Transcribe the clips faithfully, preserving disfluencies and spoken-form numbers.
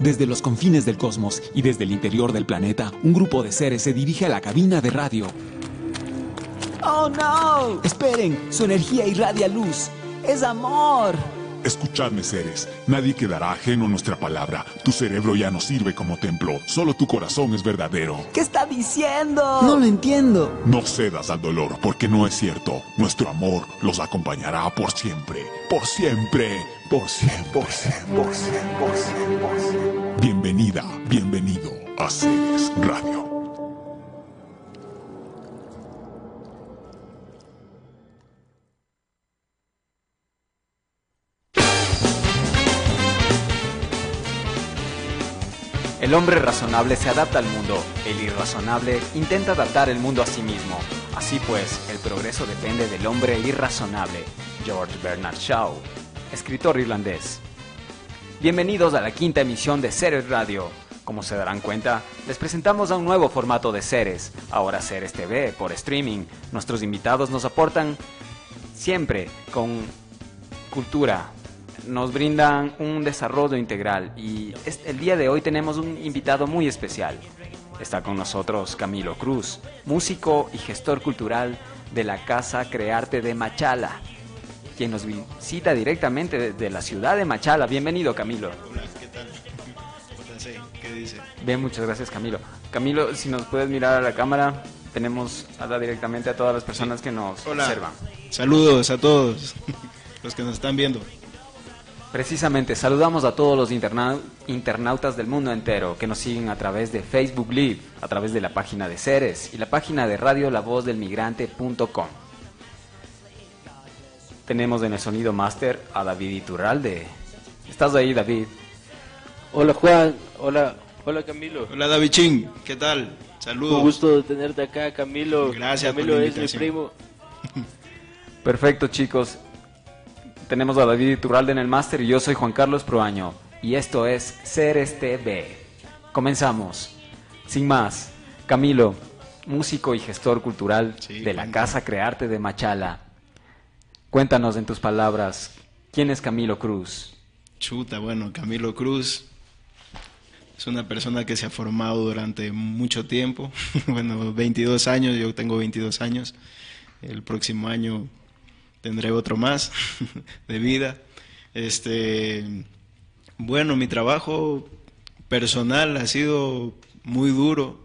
Desde los confines del cosmos y desde el interior del planeta, un grupo de seres se dirige a la cabina de radio. ¡Oh, no! Esperen, su energía irradia luz. ¡Es amor! Escuchadme, seres. Nadie quedará ajeno a nuestra palabra. Tu cerebro ya no sirve como templo. Solo tu corazón es verdadero. ¿Qué está diciendo? No lo entiendo. No cedas al dolor, porque no es cierto. Nuestro amor los acompañará por siempre. Por siempre. Por siempre. Por siempre. Por siempre. Por siempre. Por siempre. Bienvenida, bienvenido a Seres Radio. El hombre razonable se adapta al mundo, el irrazonable intenta adaptar el mundo a sí mismo. Así pues, el progreso depende del hombre irrazonable. George Bernard Shaw, escritor irlandés. Bienvenidos a la quinta emisión de Seres Radio. Como se darán cuenta, les presentamos a un nuevo formato de Seres, ahora Seres T V, por streaming. Nuestros invitados nos aportan siempre con cultura, nos brindan un desarrollo integral y el día de hoy tenemos un invitado muy especial. Está con nosotros Camilo Cruz, músico y gestor cultural de la Casa Crearte de Machala, quien nos visita directamente desde la ciudad de Machala. Bienvenido, Camilo. Hola, ¿qué tal? ¿Qué dice? Bien, muchas gracias, Camilo. Camilo, si nos puedes mirar a la cámara, tenemos habla directamente a todas las personas que nos Hola. observan. Saludos a todos los que nos están viendo. Precisamente, saludamos a todos los interna- internautas del mundo entero que nos siguen a través de Facebook Live, a través de la página de Seres y la página de radio la voz del migrante punto com. Tenemos en el sonido máster a David Iturralde. ¿Estás ahí, David? Hola, Juan. Hola, hola, Camilo. Hola, Davichín, ¿qué tal? Saludos. Un gusto de tenerte acá, Camilo. Gracias por Camilo la es mi invitación. primo. Perfecto, chicos. Tenemos a David Iturralde en el máster y yo soy Juan Carlos Proaño. Y esto es Seres T V. Comenzamos. Sin más, Camilo, músico y gestor cultural Sí, de la cuéntame. Casa Crearte de Machala. Cuéntanos en tus palabras, ¿quién es Camilo Cruz? Chuta, bueno, Camilo Cruz es una persona que se ha formado durante mucho tiempo. Bueno, veintidós años, yo tengo veintidós años. El próximo año tendré otro más de vida. Este, bueno, mi trabajo personal ha sido muy duro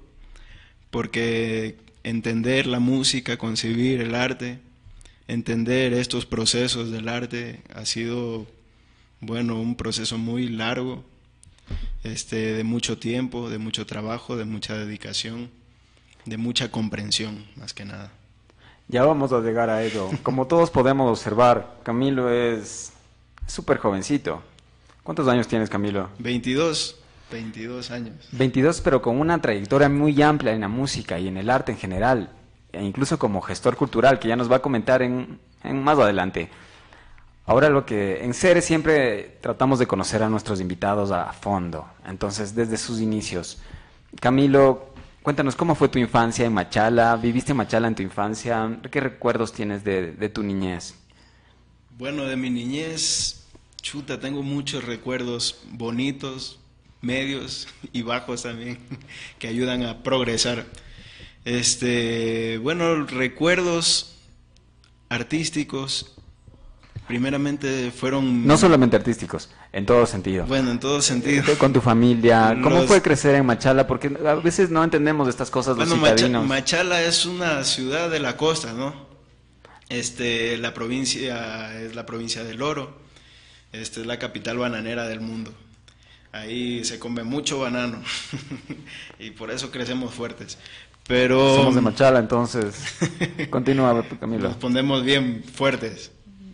porque entender la música, concebir el arte, entender estos procesos del arte ha sido, bueno, un proceso muy largo, este, de mucho tiempo, de mucho trabajo, de mucha dedicación, de mucha comprensión, más que nada. Ya vamos a llegar a ello. Como todos podemos observar, Camilo es súper jovencito. ¿Cuántos años tienes, Camilo? veintidós, veintidós años. veintidós, pero con una trayectoria muy amplia en la música y en el arte en general, e incluso como gestor cultural, que ya nos va a comentar en, en más adelante. Ahora lo que en Ceres siempre tratamos de conocer a nuestros invitados a fondo, entonces desde sus inicios. Camilo, cuéntanos cómo fue tu infancia en Machala, ¿viviste en Machala en tu infancia? ¿Qué recuerdos tienes de, de tu niñez? Bueno, de mi niñez, chuta, tengo muchos recuerdos bonitos, medios y bajos también, que ayudan a progresar. Este, bueno, recuerdos artísticos, primeramente fueron... No solamente artísticos, en todo sentido. Bueno, en todo sentido. Con tu familia, ¿cómo Los- fue crecer en Machala? Porque a veces no entendemos de estas cosas los Bueno, Macha- citadinos. Machala es una ciudad de la costa, ¿no? Este, la provincia es la provincia del Oro. Este es la capital bananera del mundo. Ahí se come mucho banano y por eso crecemos fuertes. Pero Somos de Machala, entonces. Continúa, Camilo. nos ponemos bien fuertes.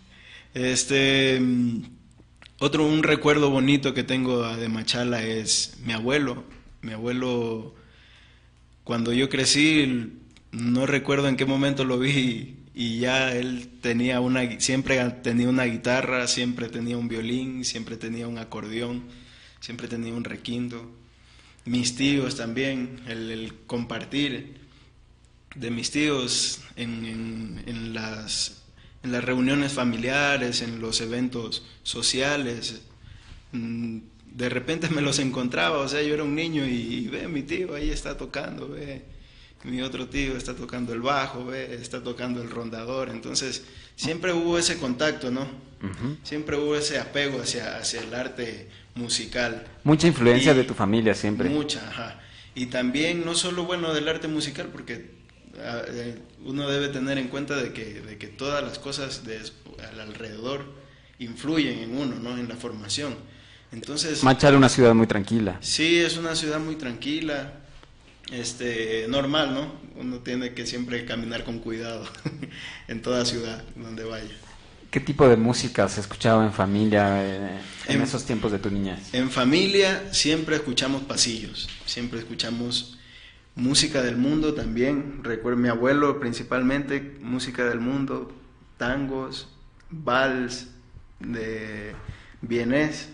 Este, mm, otro un recuerdo bonito que tengo de Machala es mi abuelo. Mi abuelo, cuando yo crecí, no recuerdo en qué momento lo vi y ya él tenía una, siempre tenía una guitarra, siempre tenía un violín, siempre tenía un acordeón, siempre tenía un requinto. Mis tíos también, el, el compartir de mis tíos en, en, en las en las reuniones familiares, en los eventos sociales, de repente me los encontraba, o sea, yo era un niño y, y ve, mi tío ahí está tocando, ve, mi otro tío está tocando el bajo, ve, está tocando el rondador, entonces siempre hubo ese contacto, ¿no? Uh-huh. Siempre hubo ese apego hacia, hacia el arte musical. Mucha influencia y de tu familia siempre. Mucha, ajá. Y también no solo, bueno, del arte musical, porque eh, uno debe tener en cuenta de que, de que todas las cosas de, al alrededor influyen en uno, ¿no? En la formación. Entonces, Machala es una ciudad muy tranquila. Sí, es una ciudad muy tranquila, este, normal, ¿no? Uno tiene que siempre caminar con cuidado en toda ciudad donde vaya. ¿Qué tipo de música se escuchaba en familia eh, en, en esos tiempos de tu niñez? En familia siempre escuchamos pasillos, siempre escuchamos música del mundo también. Recuerdo mi abuelo principalmente, música del mundo, tangos, vals, de vienés.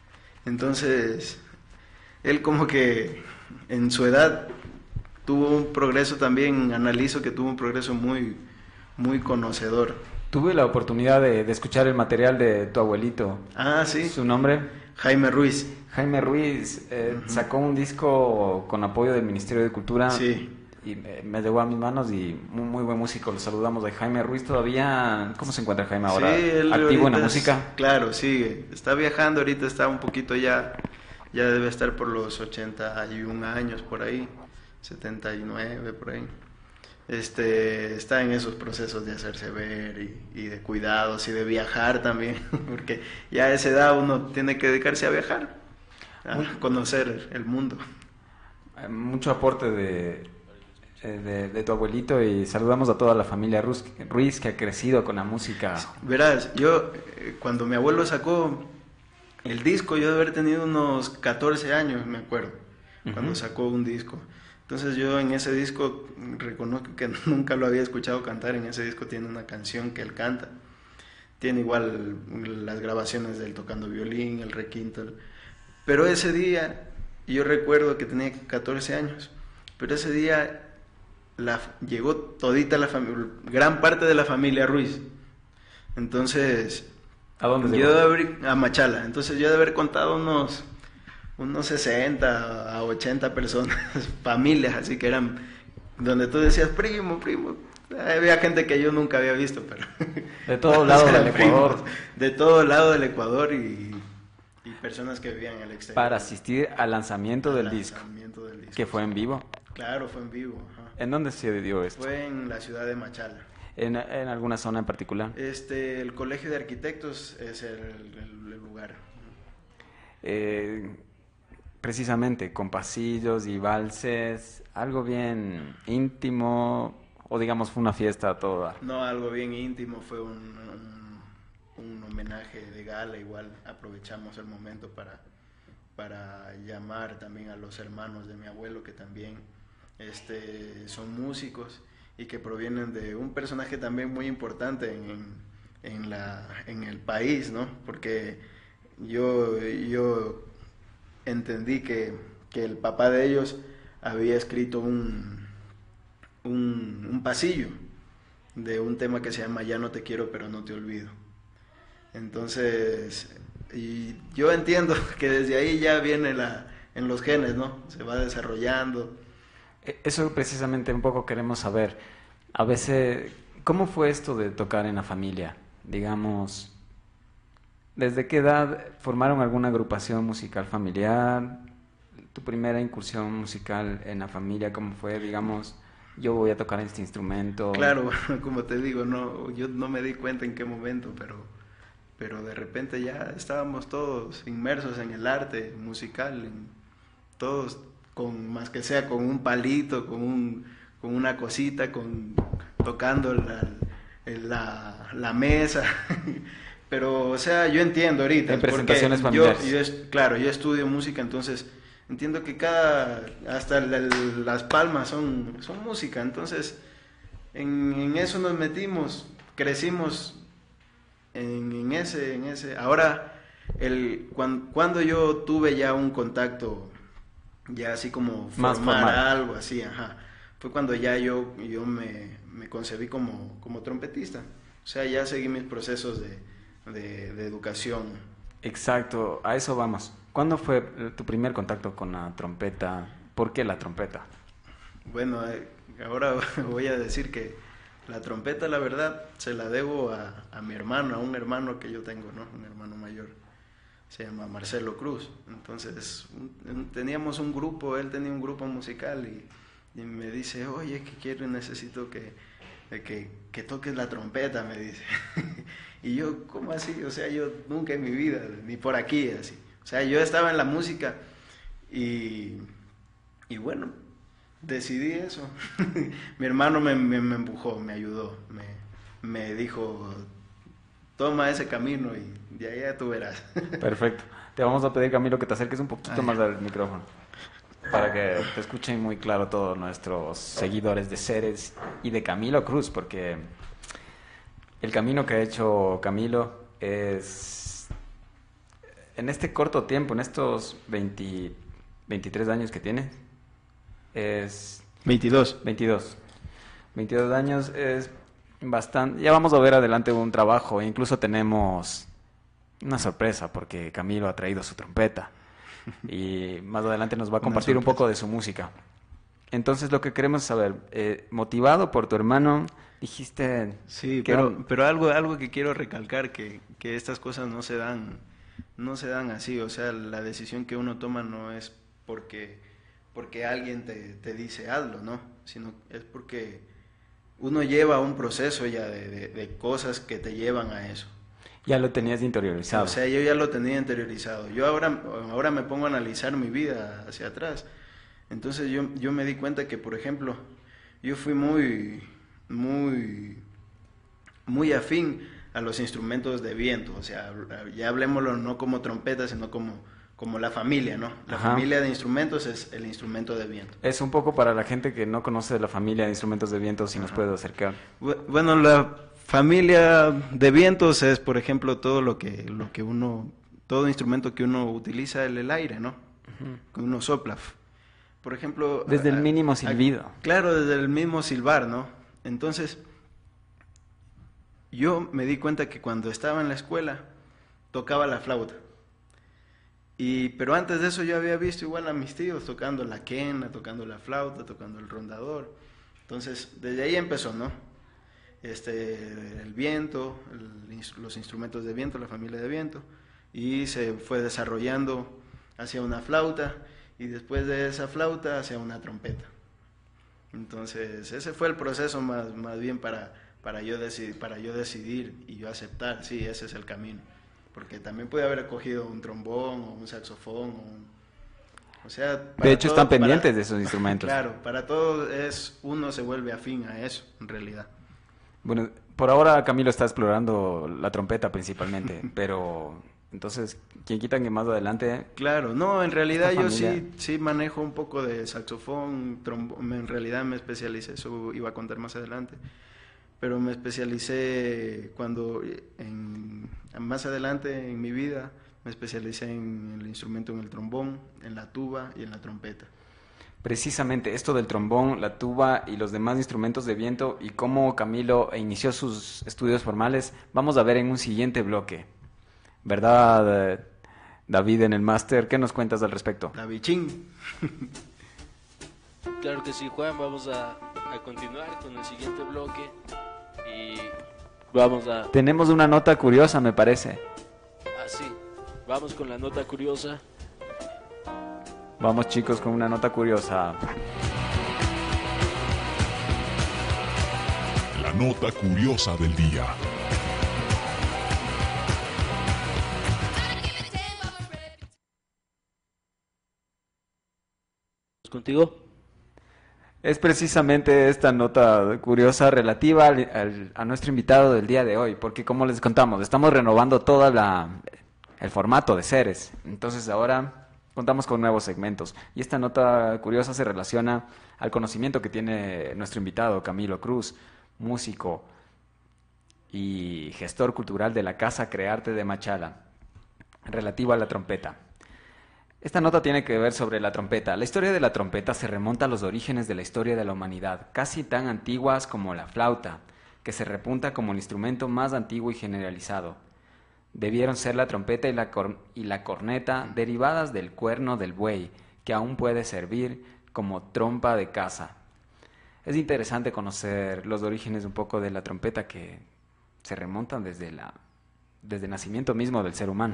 Entonces, él como que en su edad tuvo un progreso también, analizo que tuvo un progreso muy, muy conocedor. Tuve la oportunidad de, de escuchar el material de tu abuelito. Ah, sí. ¿Su nombre? Jaime Ruiz. Jaime Ruiz eh, uh-huh. sacó un disco con apoyo del Ministerio de Cultura. Sí. Y me, me llegó a mis manos y muy, muy buen músico. Lo saludamos de Jaime Ruiz todavía. ¿Cómo se encuentra Jaime ahora? Sí, él ¿activo en la es, música? Claro, sigue. Está viajando ahorita, está un poquito ya, ya debe estar por los ochenta y un años por ahí, setenta y nueve por ahí. Este, está en esos procesos de hacerse ver y, y de cuidados y de viajar también, porque ya a esa edad uno tiene que dedicarse a viajar, a Muy, conocer el mundo. Mucho aporte de, de, de tu abuelito y saludamos a toda la familia Ruiz, Ruiz que ha crecido con la música. Verás, yo cuando mi abuelo sacó el disco, yo de haber tenido unos catorce años, me acuerdo, uh-huh. cuando sacó un disco. Entonces yo en ese disco reconozco que nunca lo había escuchado cantar. En ese disco tiene una canción que él canta, tiene igual las grabaciones de él tocando violín, el requinto, pero ese día, yo recuerdo que tenía catorce años, pero ese día la, llegó todita la familia, gran parte de la familia Ruiz. Entonces, ¿a dónde yo de haber, a Machala, entonces yo de haber contado unos unos sesenta a ochenta personas, familias, así que eran, donde tú decías, primo, primo, había gente que yo nunca había visto, pero... De todo lado del Ecuador. De todo lado del Ecuador y, y personas que vivían en el exterior. Para asistir al lanzamiento, del, lanzamiento disco, del disco. ¿Que fue en vivo? Claro, fue en vivo. Ajá. ¿En dónde se dio esto? Fue en la ciudad de Machala. ¿En, en alguna zona en particular? Este, el Colegio de Arquitectos es el, el, el lugar. Eh... Precisamente, con pasillos y valses, algo bien íntimo, o digamos fue una fiesta toda. No, algo bien íntimo, fue un, un, un homenaje de gala, igual aprovechamos el momento para, para llamar también a los hermanos de mi abuelo, que también este, son músicos y que provienen de un personaje también muy importante en, en, la, en el país, ¿no? Porque yo... yo entendí que, que el papá de ellos había escrito un, un, un pasillo de un tema que se llama Ya no te quiero pero no te olvido. Entonces, y yo entiendo que desde ahí ya viene la, en los genes, ¿no? Se va desarrollando. Eso precisamente un poco queremos saber. A veces, ¿cómo fue esto de tocar en la familia? Digamos... ¿Desde qué edad formaron alguna agrupación musical familiar? ¿Tu primera incursión musical en la familia cómo fue? Digamos, yo voy a tocar este instrumento. Claro, como te digo, no, yo no me di cuenta en qué momento, pero, pero de repente ya estábamos todos inmersos en el arte musical, en, todos, con más que sea con un palito, con, un, con una cosita, con, tocando la, la, la mesa... Pero, o sea, yo entiendo ahorita. En presentaciones familiares. Yo, yo, claro, yo estudio música, entonces entiendo que cada, hasta la, las palmas son, son música. Entonces, en, en eso nos metimos, crecimos en, en ese, en ese. Ahora, el, cuando, cuando yo tuve ya un contacto, ya así como Más formar formal. algo así, ajá, fue cuando ya yo, yo me, me concebí como, como trompetista. O sea, ya seguí mis procesos de... De, de educación. Exacto, a eso vamos. ¿Cuándo fue tu primer contacto con la trompeta? ¿Por qué la trompeta? Bueno, eh, ahora voy a decir que la trompeta, la verdad, se la debo a, a mi hermano, a un hermano que yo tengo, ¿no? Un hermano mayor. Se llama Marcelo Cruz. Entonces, un, teníamos un grupo, él tenía un grupo musical y, y me dice, oye, que quiero y necesito que, que, que toques la trompeta, me dice. Y yo, ¿cómo así? O sea, yo nunca en mi vida, ni por aquí, así. O sea, yo estaba en la música y, y bueno, decidí eso. Mi hermano me, me, me empujó, me ayudó, me, me dijo, toma ese camino y de ahí ya tú verás. Perfecto. Te vamos a pedir, Camilo, que te acerques un poquito Ay. más al micrófono para que te escuchen muy claro todos nuestros seguidores de Ceres y de Camilo Cruz, porque el camino que ha hecho Camilo es, en este corto tiempo, en estos veinte, veintitrés años que tiene, es... veintidós. veintidós. veintidós años es bastante... Ya vamos a ver adelante un trabajo, incluso tenemos una sorpresa porque Camilo ha traído su trompeta y más adelante nos va a compartir un poco de su música. Entonces lo que queremos saber, eh, motivado por tu hermano, dijiste... Sí, que pero, un- pero algo, algo que quiero recalcar, que, que estas cosas no se dan, no se dan así, o sea, la decisión que uno toma no es porque, porque alguien te, te dice hazlo, ¿no? Sino es porque uno lleva un proceso ya de, de, de cosas que te llevan a eso. Ya lo tenías interiorizado. O sea, yo ya lo tenía interiorizado. Yo ahora, ahora me pongo a analizar mi vida hacia atrás. Entonces yo, yo me di cuenta que, por ejemplo, yo fui muy, muy, muy afín a los instrumentos de viento. O sea, ya hablemoslo no como trompeta, sino como, como la familia, ¿no? La Ajá. familia de instrumentos es el instrumento de viento. Es un poco para la gente que no conoce la familia de instrumentos de viento, si nos puede acercar. Bu- Bueno, la familia de vientos es, por ejemplo, todo lo que, lo que uno, todo instrumento que uno utiliza el, el aire, ¿no? Que uno sopla. Por ejemplo... Desde el a- mínimo a- silbido. Claro, desde el mismo silbar, ¿no? Entonces, yo me di cuenta que cuando estaba en la escuela, tocaba la flauta. Y, pero antes de eso yo había visto igual a mis tíos tocando la quena, tocando la flauta, tocando el rondador. Entonces, desde ahí empezó, ¿no? Este, el viento, el ins- los instrumentos de viento, la familia de viento, y se fue desarrollando hacia una flauta, y después de esa flauta hacia una trompeta. Entonces, ese fue el proceso más, más bien para, para, yo decidir, para yo decidir y yo aceptar, sí, ese es el camino. Porque también pude haber cogido un trombón o un saxofón, o, un, o sea... De para hecho, todo- están pendientes para- de esos instrumentos. Claro, para todo es, uno se vuelve afín a eso, en realidad. Bueno, por ahora Camilo está explorando la trompeta principalmente, pero entonces, quien quita que más adelante... Claro, no, en realidad Esta yo familia- sí, sí manejo un poco de saxofón, trombón, en realidad me especialicé, eso iba a contar más adelante, pero me especialicé cuando, en, más adelante en mi vida, me especialicé en el instrumento, en el trombón, en la tuba y en la trompeta. Precisamente esto del trombón, la tuba y los demás instrumentos de viento y cómo Camilo inició sus estudios formales, vamos a ver en un siguiente bloque. ¿Verdad, eh, David, en el máster? ¿Qué nos cuentas al respecto? La bichín. Claro que sí, Juan, vamos a, a continuar con el siguiente bloque y vamos a... Tenemos una nota curiosa, me parece. Así, vamos con la nota curiosa. Vamos, chicos, con una nota curiosa. La nota curiosa del día. ¿Contigo? Es precisamente esta nota curiosa relativa al- al- a nuestro invitado del día de hoy, porque como les contamos, estamos renovando todo el formato de Ceres. Entonces ahora contamos con nuevos segmentos. Y esta nota curiosa se relaciona al conocimiento que tiene nuestro invitado, Camilo Cruz, músico y gestor cultural de la Casa Crearte de Machala, relativo a la trompeta. Esta nota tiene que ver sobre la trompeta. La historia de la trompeta se remonta a los orígenes de la historia de la humanidad, casi tan antiguas como la flauta, que se repunta como el instrumento más antiguo y generalizado. debieron ser la trompeta y la, cor- y la corneta, derivadas del cuerno del buey, que aún puede servir como trompa de caza. Es interesante conocer los orígenes un poco de la trompeta, que se remontan desde, la, desde el nacimiento mismo del ser humano.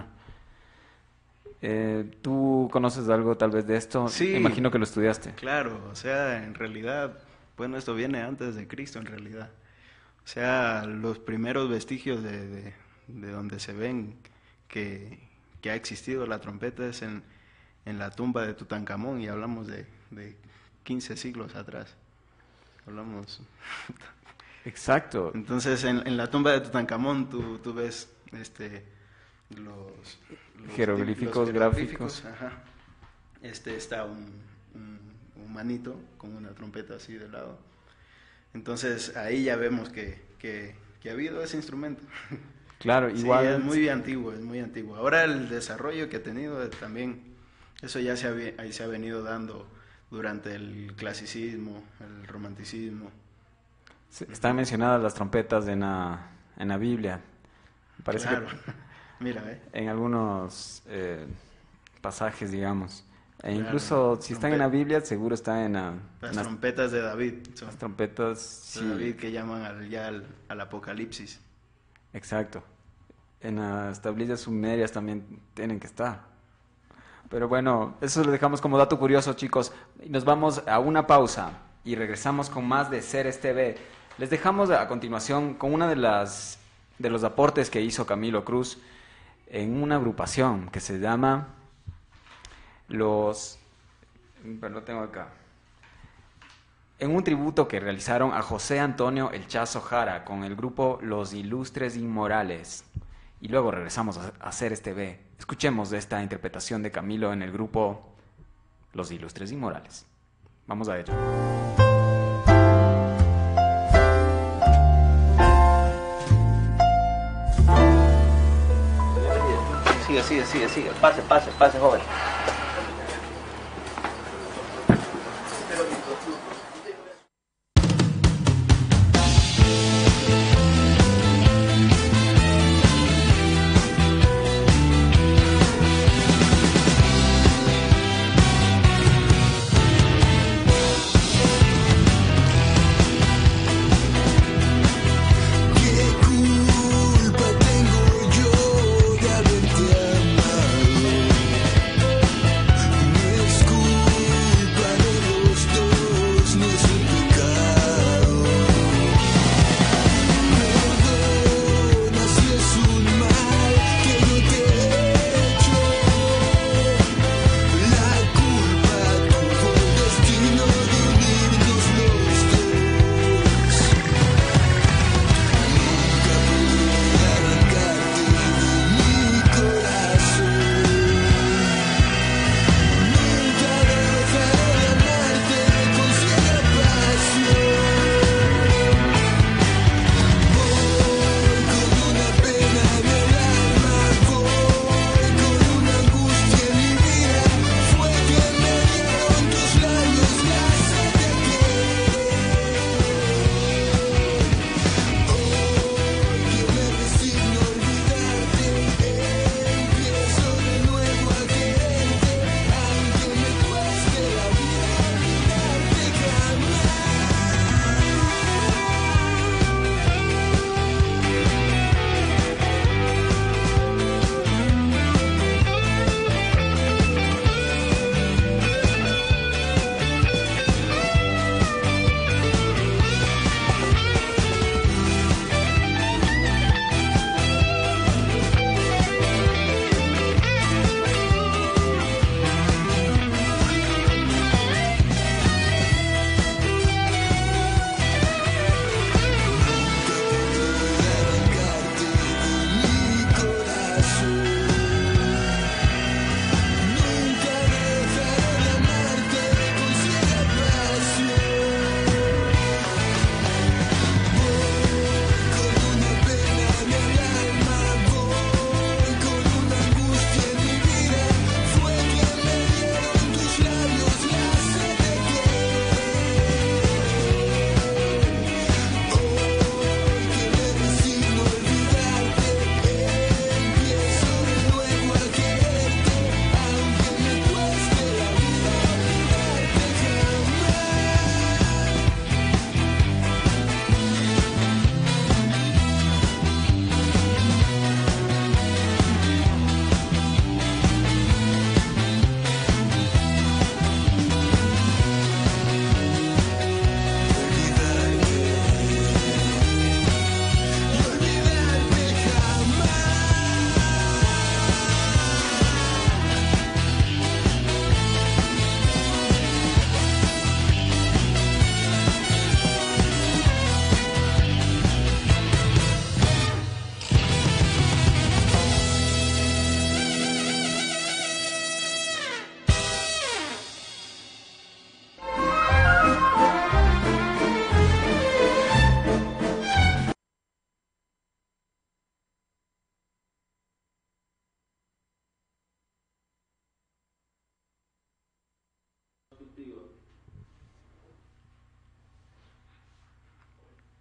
Eh, ¿Tú conoces algo tal vez de esto? Sí. Me imagino que lo estudiaste. Claro, o sea, en realidad, bueno, esto viene antes de Cristo en realidad. O sea, los primeros vestigios de, de, de donde se ven que, que ha existido la trompeta es en, en la tumba de Tutankamón, y hablamos de, de quince siglos atrás. Hablamos... Exacto. Entonces, en, en la tumba de Tutankamón tú, tú ves este, los, los Jeroglíficos, los gráficos. Ajá. Este está un, un, un manito con una trompeta así de lado. Entonces, ahí ya vemos que, que, que ha habido ese instrumento. Claro, Sí, igual. es muy antiguo, es muy antiguo. Ahora el desarrollo que ha tenido eh, también, eso ya se ha, ahí se ha venido dando durante el clasicismo, el romanticismo. Están mencionadas las trompetas en la, en la Biblia. Me parece Claro. que Mira, ¿eh? en algunos eh, pasajes, digamos. E Claro, incluso si están en la trompet- Biblia, seguro están en, la- Las en las, trompetas de David son las trompetas. de Sí, David que llaman al, ya al, al Apocalipsis. exacto. En las tablillas sumerias también tienen que estar. Pero bueno, eso lo dejamos como dato curioso, chicos. Y nos vamos a una pausa y regresamos con más de Ceres T V. Les dejamos a continuación con una de las de los aportes que hizo Camilo Cruz en una agrupación que se llama Los... Pero lo tengo acá. En un tributo que realizaron a José Antonio El Chazo Jara con el grupo Los Ilustres Inmorales. Y luego regresamos a hacer este B. Escuchemos de esta interpretación de Camilo en el grupo Los Ilustres Inmorales. Vamos a ello. Sigue, sigue, sigue, sigue. Pase, pase, pase, joven. ¿Qué culpa tengo yo de haberte amado?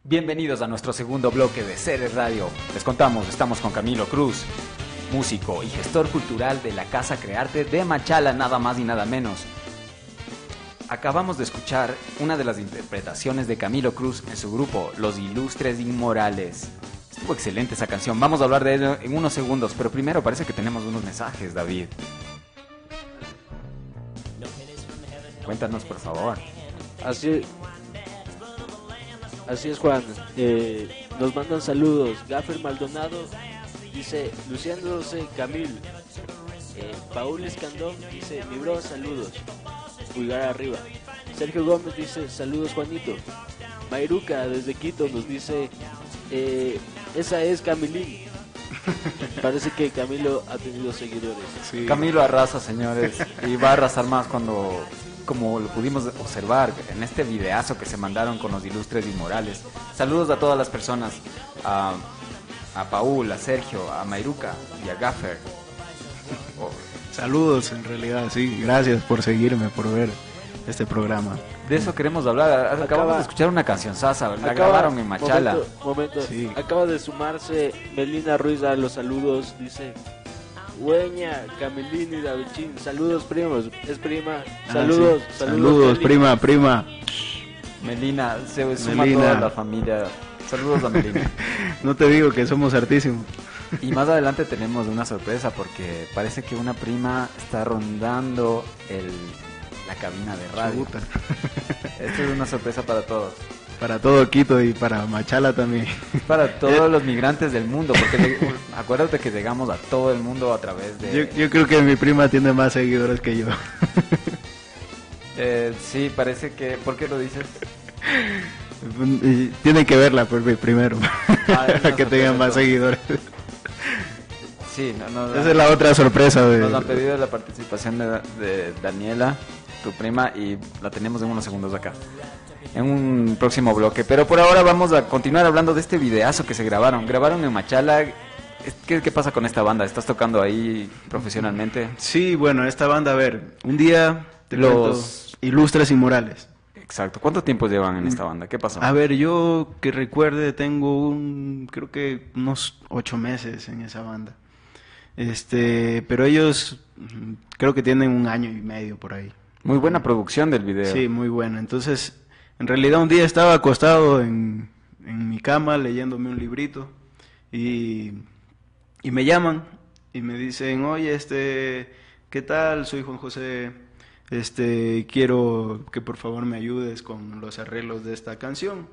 Bienvenidos a nuestro segundo bloque de Ceres Radio. Les contamos, estamos con Camilo Cruz, músico y gestor cultural de la Casa Crearte de Machala, nada más y nada menos. Acabamos de escuchar una de las interpretaciones de Camilo Cruz en su grupo, Los Ilustres Inmorales. Estuvo excelente esa canción, vamos a hablar de ello en unos segundos, pero primero parece que tenemos unos mensajes, David. Cuéntanos, por favor. Así, así es, Juan. Eh, nos mandan saludos. Gaffer Maldonado dice, luciéndose Camil. Eh, Paul Escandón dice, mi bro, saludos. Pulgar arriba. Sergio Gómez dice, saludos, Juanito. Mayruca desde Quito nos dice, eh, esa es Camilín. Parece que Camilo ha tenido seguidores. Sí. Camilo arrasa, señores, y va a arrasar más cuando, como lo pudimos observar en este videazo que se mandaron con los Ilustres Inmorales. Saludos a todas las personas, a, a Paul, a Sergio, a Mayruca y a Gaffer. Oh. Saludos, en realidad, sí. Gracias por seguirme, por ver este programa. De eso queremos hablar. Acabamos Acaba, de escuchar una canción sasa, la acaba, grabaron en Machala. Momento, momento. Sí. Acaba de sumarse Melina Ruiz a los saludos. Dice, Hueña, Camilín y Davichín. Saludos, primos. Es prima. Saludos, Ah, sí. saludos, Saludos, Meli. prima, prima. Melina, se suma Melina. toda la familia. Saludos a Melina. No te digo que somos hartísimos. Y más adelante tenemos una sorpresa porque parece que una prima está rondando el, la cabina de radio. Chuta. Esto es una sorpresa para todos. Para todo Quito y para Machala también. Para todos los migrantes del mundo, porque le- acuérdate que llegamos a todo el mundo a través de... Yo, yo creo que mi prima tiene más seguidores que yo. Eh, sí, parece que... ¿Por qué lo dices? Y tiene que verla por mí primero. Ah, es una que tenga sorpresa, más todo. seguidores. Sí, no, no, Esa es la otra sorpresa de... nos han pedido la participación de, de Daniela, tu prima, y la tenemos en unos segundos acá, en un próximo bloque. Pero por ahora vamos a continuar hablando de este videazo que se grabaron. Grabaron en Machala. ¿Qué, qué pasa con esta banda? ¿Estás tocando ahí profesionalmente? Sí, bueno, esta banda, a ver, un día te Los- cuento, Ilustres Inmorales. Exacto. ¿Cuánto tiempo llevan en esta banda? ¿Qué pasó? A ver, yo que recuerde tengo un, creo que unos ocho meses en esa banda. Este, pero ellos mm, creo que tienen un año y medio por ahí. Muy buena producción del video. Sí, muy buena. Entonces, en realidad un día estaba acostado en, en mi cama leyéndome un librito y, y me llaman y me dicen, oye, este, ¿qué tal? Soy Juan José, este, quiero que por favor me ayudes con los arreglos de esta canción.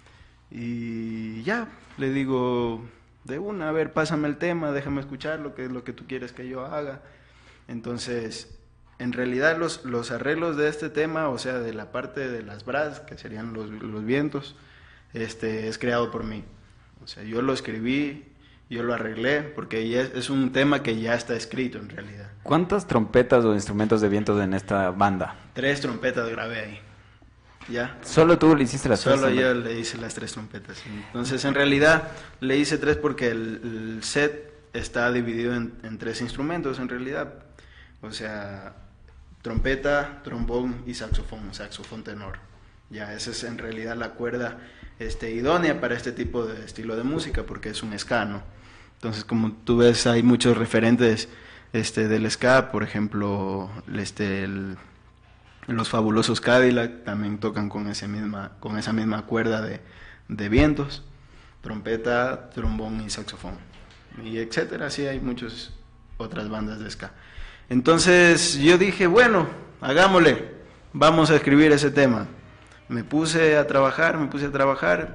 Y ya, le digo, de una, a ver, pásame el tema, déjame escuchar lo que es lo que tú quieres que yo haga. Entonces, en realidad los, los arreglos de este tema, o sea, de la parte de las brass, que serían los, los vientos, este, es creado por mí. O sea, yo lo escribí, yo lo arreglé, porque ya es, es un tema que ya está escrito en realidad. ¿Cuántas trompetas o instrumentos de viento en esta banda? Tres trompetas grabé ahí. ¿Ya? ¿Solo tú le hiciste las Solo tres? yo le hice las tres trompetas. Sí. Entonces, en realidad, le hice tres porque el, el set está dividido en, en tres instrumentos, en realidad. O sea, trompeta, trombón y saxofón, saxofón tenor. Ya, esa es en realidad la cuerda este, idónea para este tipo de estilo de música, porque es un ska, ¿no? Entonces, como tú ves, hay muchos referentes este, del ska, por ejemplo, este, el... Los Fabulosos Cadillac también tocan con, ese misma, con esa misma cuerda de, de vientos, trompeta, trombón y saxofón, y etcétera. Así hay muchas otras bandas de ska. Entonces yo dije, bueno, hagámosle, vamos a escribir ese tema. Me puse a trabajar, me puse a trabajar,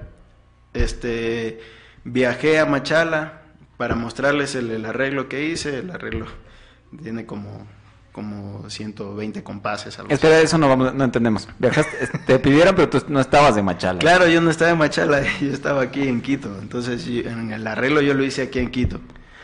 este, viajé a Machala para mostrarles el, el arreglo que hice. El arreglo tiene como... como ciento veinte compases. Algo Espera, así. eso no vamos, no entendemos. Viajaste, te pidieron, pero tú no estabas de Machala. Claro, yo no estaba en Machala, yo estaba aquí en Quito. Entonces, yo- en el arreglo yo lo hice aquí en Quito.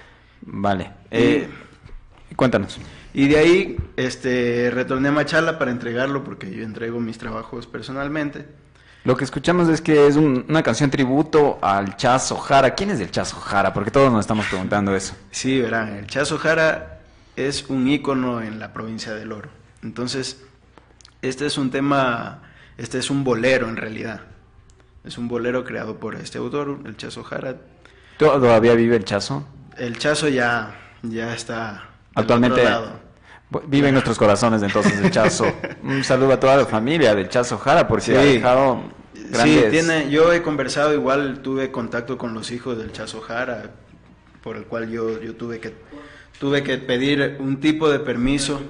Vale. Eh, cuéntanos. Y de ahí este, retorné a Machala para entregarlo, porque yo entrego mis trabajos personalmente. Lo que escuchamos es que es un- una canción tributo al Chazo Jara. ¿Quién es el Chazo Jara? Porque todos nos estamos preguntando eso. Sí, verán, el Chazo Jara es un ícono en la provincia del Oro. Entonces, este es un tema, este es un bolero en realidad. Es un bolero creado por este autor, el Chazo Jara. ¿Todavía vive el Chazo? El Chazo ya, ya está actualmente. Vive en nuestros corazones entonces el Chazo. Un saludo a toda la familia del Chazo Jara, porque sí. ha dejado grandes... Sí, tiene, yo he conversado, igual tuve contacto con los hijos del Chazo Jara, por el cual yo, yo tuve que tuve que pedir un tipo de permiso.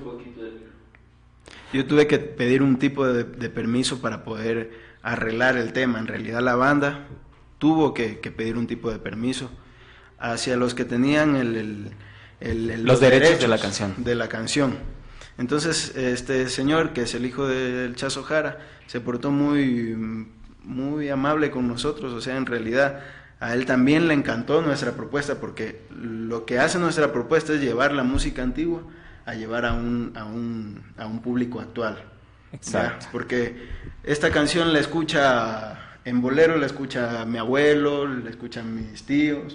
Yo tuve que pedir un tipo de, de permiso para poder arreglar el tema. En realidad la banda tuvo que, que pedir un tipo de permiso hacia los que tenían el... el El, el, los, los derechos, derechos de la canción. De la canción. Entonces, este señor, que es el hijo del Chazo Jara, se portó muy, muy amable con nosotros. O sea, en realidad, a él también le encantó nuestra propuesta, porque lo que hace nuestra propuesta es llevar la música antigua a llevar a un, a un, a un público actual. Exacto. ¿Ya? Porque esta canción la escucha en bolero, la escucha mi abuelo, la escuchan mis tíos.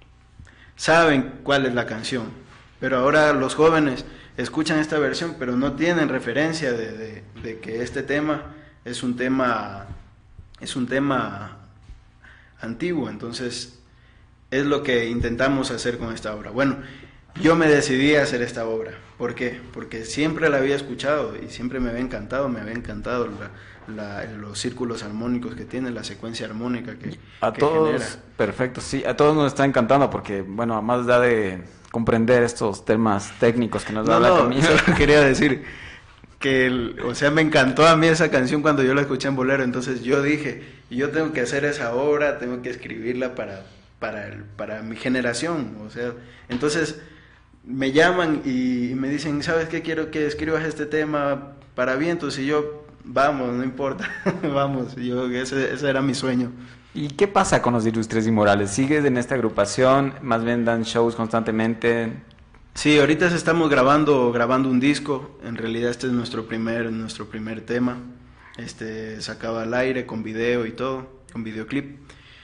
Saben cuál es la canción, pero ahora los jóvenes escuchan esta versión, pero no tienen referencia de, de, de que este tema es un tema es un tema antiguo. Entonces es lo que intentamos hacer con esta obra. Bueno, yo me decidí a hacer esta obra. ¿Por qué? Porque siempre la había escuchado y siempre me había encantado, me había encantado la, La, los círculos armónicos que tiene, la secuencia armónica que, a que todos, genera. Perfecto, sí, a todos nos está encantando porque, bueno, más da de comprender estos temas técnicos que nos da no, la no, camisa. Solo quería decir que, el, o sea, me encantó a mí esa canción cuando yo la escuché en bolero, entonces yo dije, yo tengo que hacer esa obra, tengo que escribirla para, para, el, para mi generación, o sea, entonces me llaman y me dicen, ¿sabes qué? Quiero que escribas este tema para vientos, y yo... Vamos, no importa, vamos, yo ese, ese era mi sueño. ¿Y qué pasa con los Ilustres Inmorales? ¿Sigues en esta agrupación? ¿Más bien dan shows constantemente? Sí, ahorita estamos grabando grabando un disco. En realidad este es nuestro primer nuestro primer tema. Este sacado al aire con video y todo, con videoclip.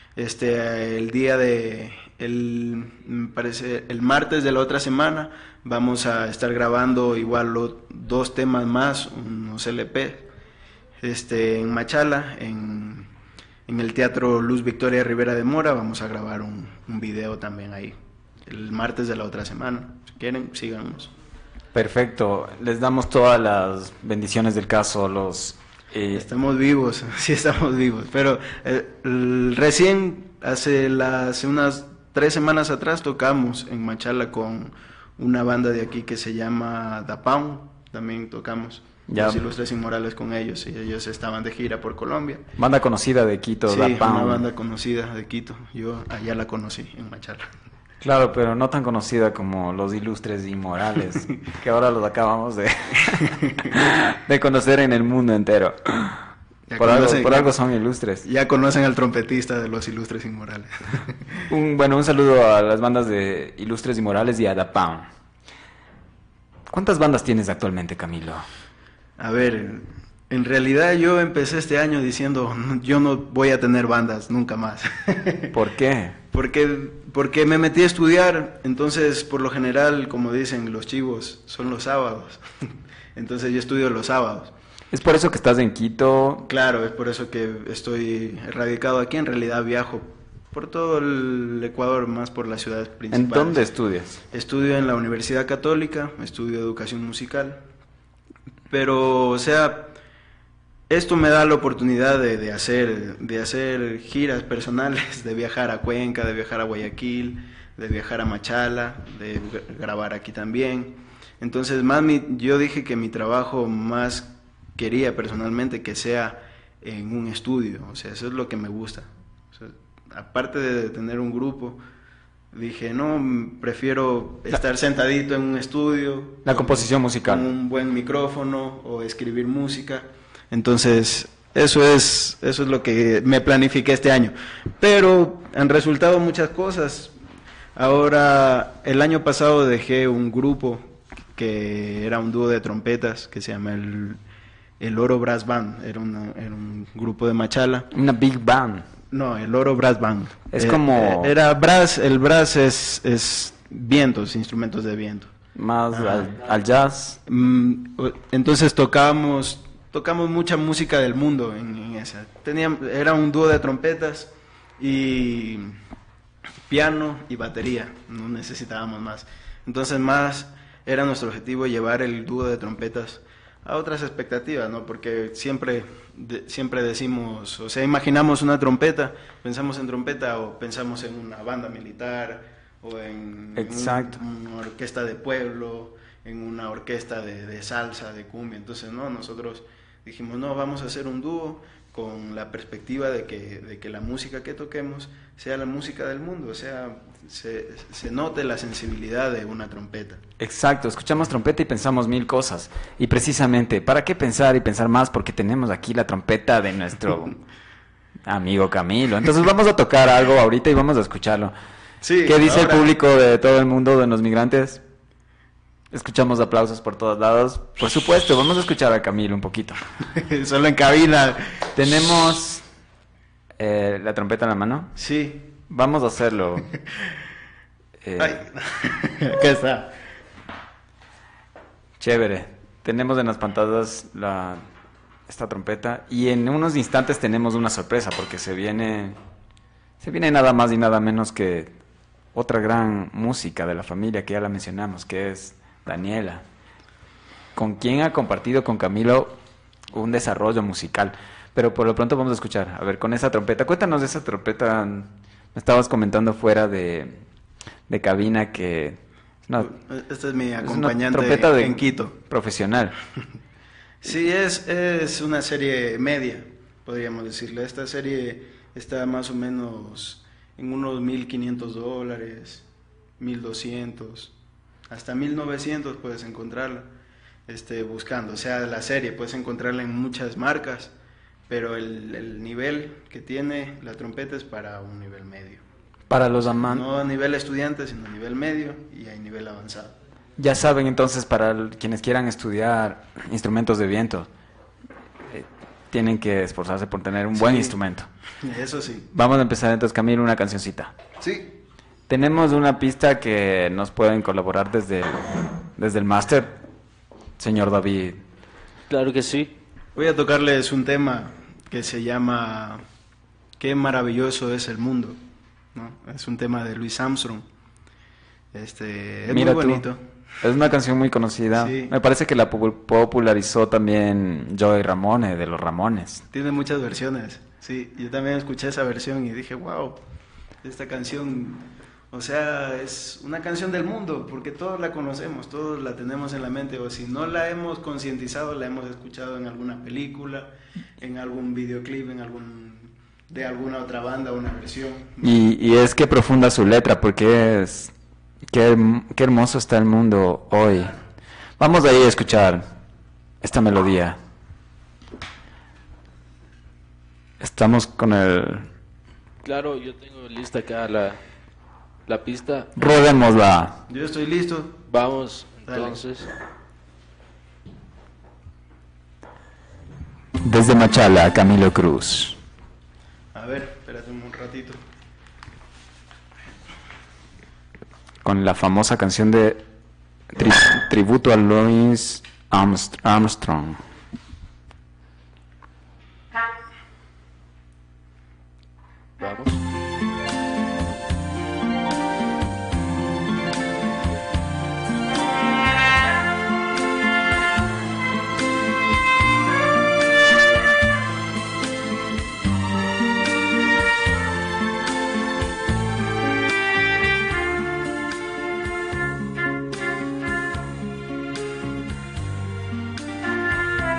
Este el día de el me parece el martes de la otra semana vamos a estar grabando igual los dos temas más, unos L P. Este, en Machala, en, en el Teatro Luz Victoria Rivera de Mora, vamos a grabar un, un video también ahí, el martes de la otra semana. Si quieren, síganos. Perfecto, les damos todas las bendiciones del caso. Los eh... Estamos vivos, sí estamos vivos, pero eh, el, recién, hace, la, hace unas tres semanas atrás, tocamos en Machala con una banda de aquí que se llama Da Pound, también tocamos. Ya. Los Ilustres Inmorales con ellos, y ellos estaban de gira por Colombia. Banda conocida de Quito, sí, Da Pound. Una banda conocida de Quito, yo allá la conocí, en Machala. Claro, pero no tan conocida como los Ilustres Inmorales, que ahora los acabamos de, de conocer en el mundo entero. Ya por conocen, algo, por ya, algo son ilustres. Ya conocen al trompetista de los Ilustres Inmorales. un, bueno, un saludo a las bandas de Ilustres Inmorales y a Da Pound. ¿Cuántas bandas tienes actualmente, Camilo? A ver, en realidad yo empecé este año diciendo, yo no voy a tener bandas nunca más. ¿Por qué? Porque, porque me metí a estudiar, entonces por lo general, como dicen los chivos, son los sábados. Entonces yo estudio los sábados. ¿Es por eso que estás en Quito? Claro, es por eso que estoy radicado aquí. En realidad viajo por todo el Ecuador, más por las ciudades principales. ¿En dónde estudias? Estudio en la Universidad Católica, estudio educación musical. Pero, o sea, esto me da la oportunidad de, de, hacer, de hacer giras personales, de viajar a Cuenca, de viajar a Guayaquil, de viajar a Machala, de grabar aquí también. Entonces, más mi, yo dije que mi trabajo más quería personalmente que sea en un estudio, o sea, eso es lo que me gusta. O sea, aparte de tener un grupo, dije, no, prefiero estar sentadito en un estudio. La composición musical. Con un buen micrófono o escribir música. Entonces, eso es, eso es lo que me planifiqué este año. Pero han resultado muchas cosas. Ahora, el año pasado dejé un grupo que era un dúo de trompetas que se llama el, el Oro Brass Band. Era, una, era un grupo de Machala. Una big band. No, el Oro Brass Band. Es eh, como... Era brass, el brass es, es vientos, instrumentos de viento. Más al, al jazz. Mm, entonces tocábamos tocamos mucha música del mundo en, en esa. Tenía, era un dúo de trompetas y piano y batería, no necesitábamos más. Entonces más era nuestro objetivo llevar el dúo de trompetas a otras expectativas, ¿no? Porque siempre, de, siempre decimos, o sea, imaginamos una trompeta, pensamos en trompeta o pensamos en una banda militar o en, Exacto. un, una orquesta de pueblo, en una orquesta de, de salsa, de cumbia. Entonces, no, nosotros dijimos, no, vamos a hacer un dúo con la perspectiva de que, de que la música que toquemos sea la música del mundo, o sea, se, se note la sensibilidad de una trompeta. Exacto, escuchamos trompeta y pensamos mil cosas. Y precisamente, ¿para qué pensar y pensar más? Porque tenemos aquí la trompeta de nuestro amigo Camilo. Entonces vamos a tocar algo ahorita y vamos a escucharlo. Sí, ¿Qué dice ahora... el público de todo el mundo, de los migrantes? Escuchamos aplausos por todos lados. Por supuesto, vamos a escuchar a Camilo un poquito. Solo en cabina. Tenemos eh, la trompeta en la mano. Sí. Vamos a hacerlo. Eh, Ay. Acá está. Chévere. Tenemos en las pantallas la, esta trompeta y en unos instantes tenemos una sorpresa porque se viene, se viene nada más y nada menos que otra gran música de la familia que ya la mencionamos, que es Daniela, con quien ha compartido con Camilo un desarrollo musical. Pero por lo pronto vamos a escuchar, a ver, con esa trompeta. Cuéntanos de esa trompeta. Me estabas comentando fuera de, de cabina que... No, este es mi es acompañante una trompeta de en Quito. Profesional. Sí, es, es una serie media, podríamos decirle. Esta serie está más o menos en unos mil quinientos dólares, mil doscientos, hasta mil novecientos puedes encontrarla este, buscando. O sea, la serie puedes encontrarla en muchas marcas, pero el, el nivel que tiene la trompeta es para un nivel medio. Para los amantes. No a nivel estudiante, sino a nivel medio y a nivel avanzado. Ya saben, entonces, para el- quienes quieran estudiar instrumentos de viento, eh, tienen que esforzarse por tener un buen Sí. instrumento. Eso sí. Vamos a empezar entonces, Camilo, una cancioncita. Sí. Tenemos una pista que nos pueden colaborar desde, desde el máster, señor David. Claro que sí. Voy a tocarles un tema que se llama Qué maravilloso es el mundo, ¿no? Es un tema de Louis Armstrong. Este, es Mira muy tú, bonito. es una canción muy conocida. Sí. Me parece que la pu- popularizó también Joey Ramone, de los Ramones. Tiene muchas versiones. Sí, yo también escuché esa versión y dije, wow, esta canción, o sea, es una canción del mundo, porque todos la conocemos, todos la tenemos en la mente, o si no la hemos concientizado, la hemos escuchado en alguna película, en algún videoclip, en algún de alguna otra banda, una versión. Y, y es que profunda su letra, porque es... Qué, herm- qué hermoso está el mundo hoy. Vamos de ahí a escuchar esta melodía. Estamos con el... Claro, yo tengo lista acá la, la pista. Rodémosla. Yo estoy listo. Vamos, Dale. entonces. Desde Machala, Camilo Cruz. A ver, espérate un ratito. Con la famosa canción de tri- tributo a Louis Armst- Armstrong. Vamos. Thank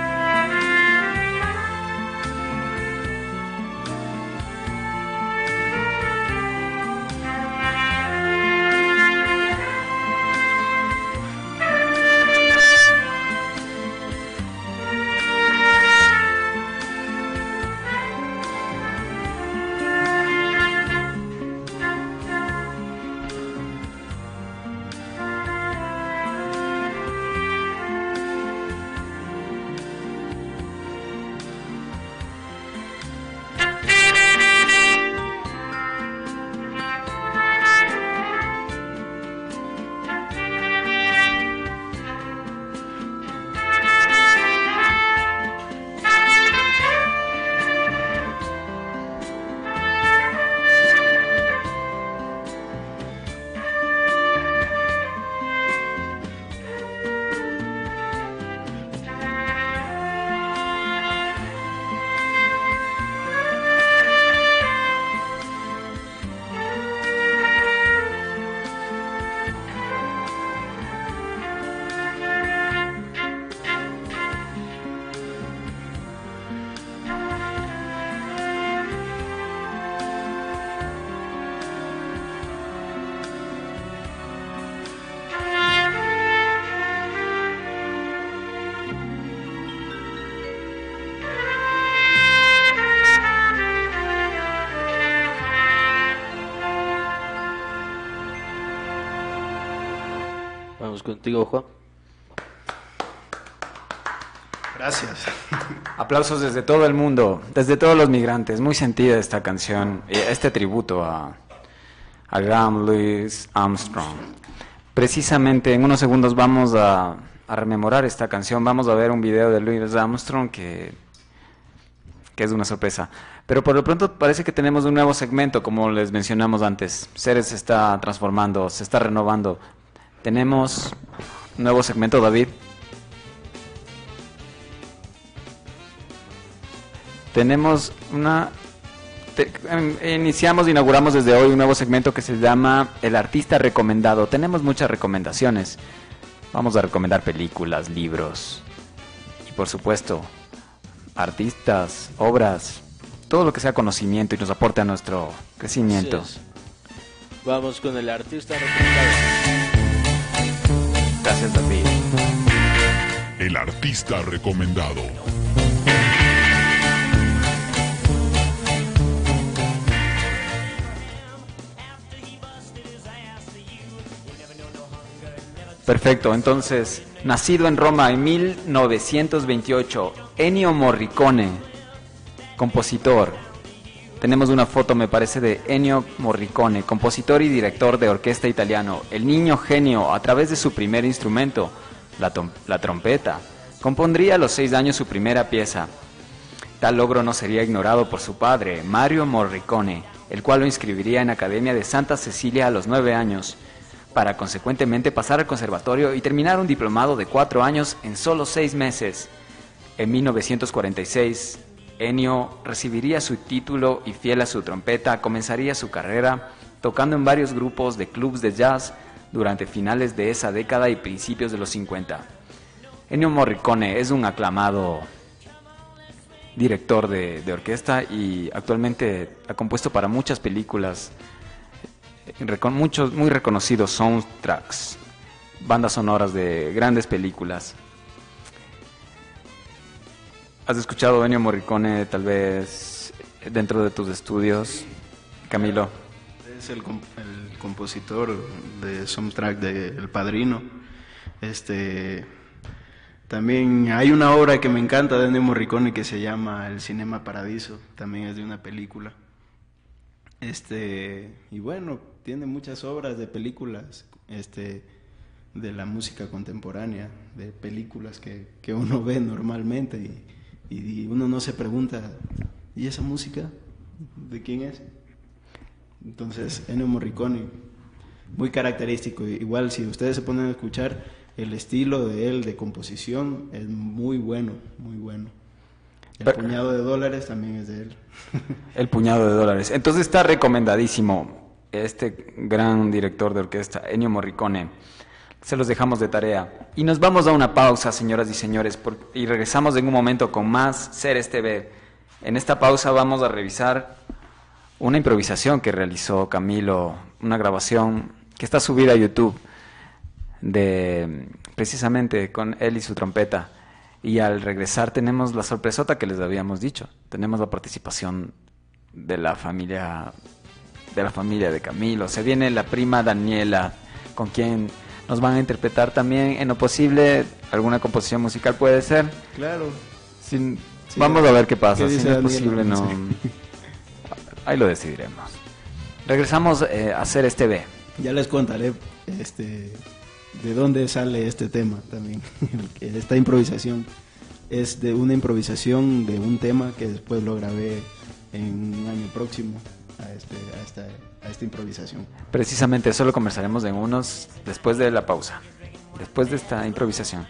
Vamos contigo, Juan. Gracias. Aplausos desde todo el mundo, desde todos los migrantes. Muy sentida esta canción, este tributo a, a Graham Louis Armstrong. Precisamente en unos segundos vamos a, a rememorar esta canción. Vamos a ver un video de Louis Armstrong que, que es una sorpresa. Pero por lo pronto parece que tenemos un nuevo segmento, como les mencionamos antes. Ceres se está transformando, se está renovando. Tenemos un nuevo segmento, David. Tenemos una... Te, iniciamos, inauguramos desde hoy un nuevo segmento que se llama El Artista Recomendado. Tenemos muchas recomendaciones. Vamos a recomendar películas, libros y por supuesto artistas, obras, todo lo que sea conocimiento y nos aporte a nuestro crecimiento. Así es. Vamos con el artista recomendado. Gracias, David. El artista recomendado. Perfecto, entonces, nacido en Roma en mil novecientos veintiocho, Ennio Morricone, compositor. Tenemos una foto, me parece, de Ennio Morricone, compositor y director de orquesta italiano. El niño genio, a través de su primer instrumento, la, la trompeta, compondría a los seis años su primera pieza. Tal logro no sería ignorado por su padre, Mario Morricone, el cual lo inscribiría en la Academia de Santa Cecilia a los nueve años, para consecuentemente pasar al conservatorio y terminar un diplomado de cuatro años en solo seis meses. En mil novecientos cuarenta y seis, Ennio recibiría su título y, fiel a su trompeta, comenzaría su carrera tocando en varios grupos de clubs de jazz durante finales de esa década y principios de los cincuenta. Ennio Morricone es un aclamado director de, de orquesta y actualmente ha compuesto para muchas películas, con muchos muy reconocidos soundtracks, bandas sonoras de grandes películas. ¿Has escuchado Ennio Morricone tal vez dentro de tus estudios, Camilo? Es el, comp el compositor de soundtrack de El Padrino. Este, también hay una obra que me encanta de Ennio Morricone que se llama El Cinema Paradiso, también es de una película. Este, y bueno, tiene muchas obras de películas, este, de la música contemporánea, de películas que, que uno ve normalmente y, y uno no se pregunta, ¿y esa música de quién es? Entonces, Ennio Morricone, muy característico. Igual si ustedes se ponen a escuchar, el estilo de él de composición es muy bueno, muy bueno. El Pero, puñado de dólares también es de él. El puñado de dólares. Entonces está recomendadísimo este gran director de orquesta, Ennio Morricone. Se los dejamos de tarea. Y nos vamos a una pausa, señoras y señores, por, y regresamos en un momento con más Ceres T V. En esta pausa vamos a revisar una improvisación que realizó Camilo, una grabación que está subida a YouTube, de precisamente con él y su trompeta. Y al regresar tenemos la sorpresota que les habíamos dicho. Tenemos la participación de la familia de la familia de Camilo. Se viene la prima Daniela, con quien nos van a interpretar también en lo posible alguna composición musical, puede ser. Claro. Sin, sí, vamos a ver qué pasa. ¿Qué si no es posible, no. Ahí lo decidiremos. Regresamos eh, a Ceres T V. Ya les contaré este de dónde sale este tema también. Esta improvisación es de una improvisación de un tema que después lo grabé en un año próximo a, este, a, esta, a esta improvisación. Precisamente eso lo conversaremos en unos después de la pausa, después de esta improvisación.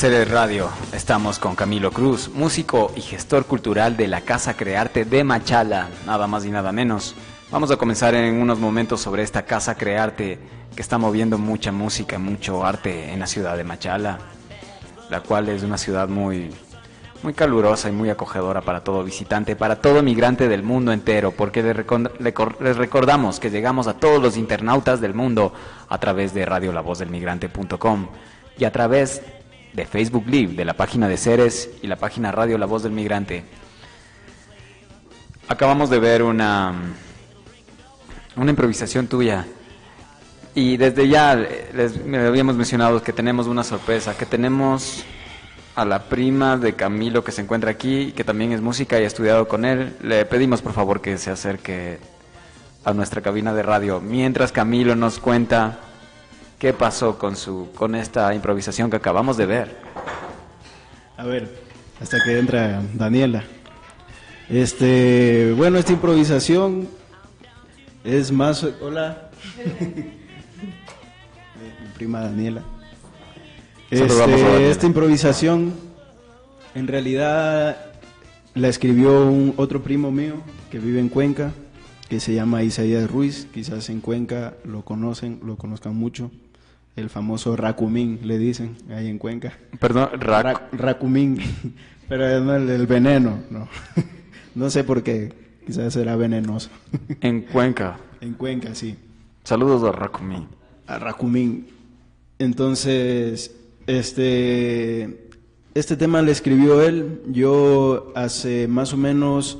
Ceres Radio. Estamos con Camilo Cruz, músico y gestor cultural de la Casa Crearte de Machala, nada más y nada menos. Vamos a comenzar en unos momentos sobre esta Casa Crearte que está moviendo mucha música, mucho arte en la ciudad de Machala, la cual es una ciudad muy, muy calurosa y muy acogedora para todo visitante, para todo migrante del mundo entero, porque les, record- les recordamos que llegamos a todos los internautas del mundo a través de radio la voz del migrante punto com y a través de Facebook Live, de la página de Ceres y la página Radio La Voz del Migrante. Acabamos de ver una, una improvisación tuya y desde ya les habíamos mencionado que tenemos una sorpresa, que tenemos a la prima de Camilo que se encuentra aquí y que también es música y ha estudiado con él. Le pedimos por favor que se acerque a nuestra cabina de radio mientras Camilo nos cuenta qué pasó con su con esta improvisación que acabamos de ver. A ver, hasta que entra Daniela. Este, bueno, esta improvisación es más... Hola. Mi prima Daniela. Este, esta improvisación en realidad la escribió un otro primo mío que vive en Cuenca, que se llama Isaías Ruiz. Quizás en Cuenca lo conocen, lo conozcan mucho. El famoso Racumín, le dicen, ahí en Cuenca. Perdón, rac... Ra Racumín, pero no el, el veneno, no. No sé por qué, quizás será venenoso. En Cuenca. En Cuenca, sí. Saludos a Racumín. A Racumín. Entonces, este, este tema le escribió él. Yo hace más o menos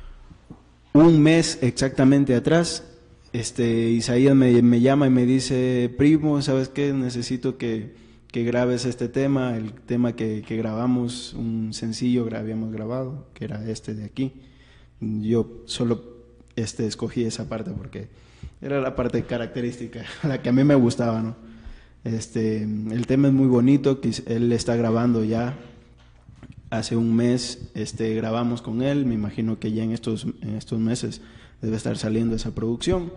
un mes exactamente atrás, este Isaías me, me llama y me dice: primo, ¿sabes qué? Necesito que, que grabes este tema, el tema que, que grabamos, un sencillo que habíamos grabado, que era este de aquí. Yo solo este, escogí esa parte porque era la parte característica, la que a mí me gustaba, ¿no? Este, el tema es muy bonito, que él está grabando ya. Hace un mes este, grabamos con él, me imagino que ya en estos, en estos meses debe estar saliendo esa producción.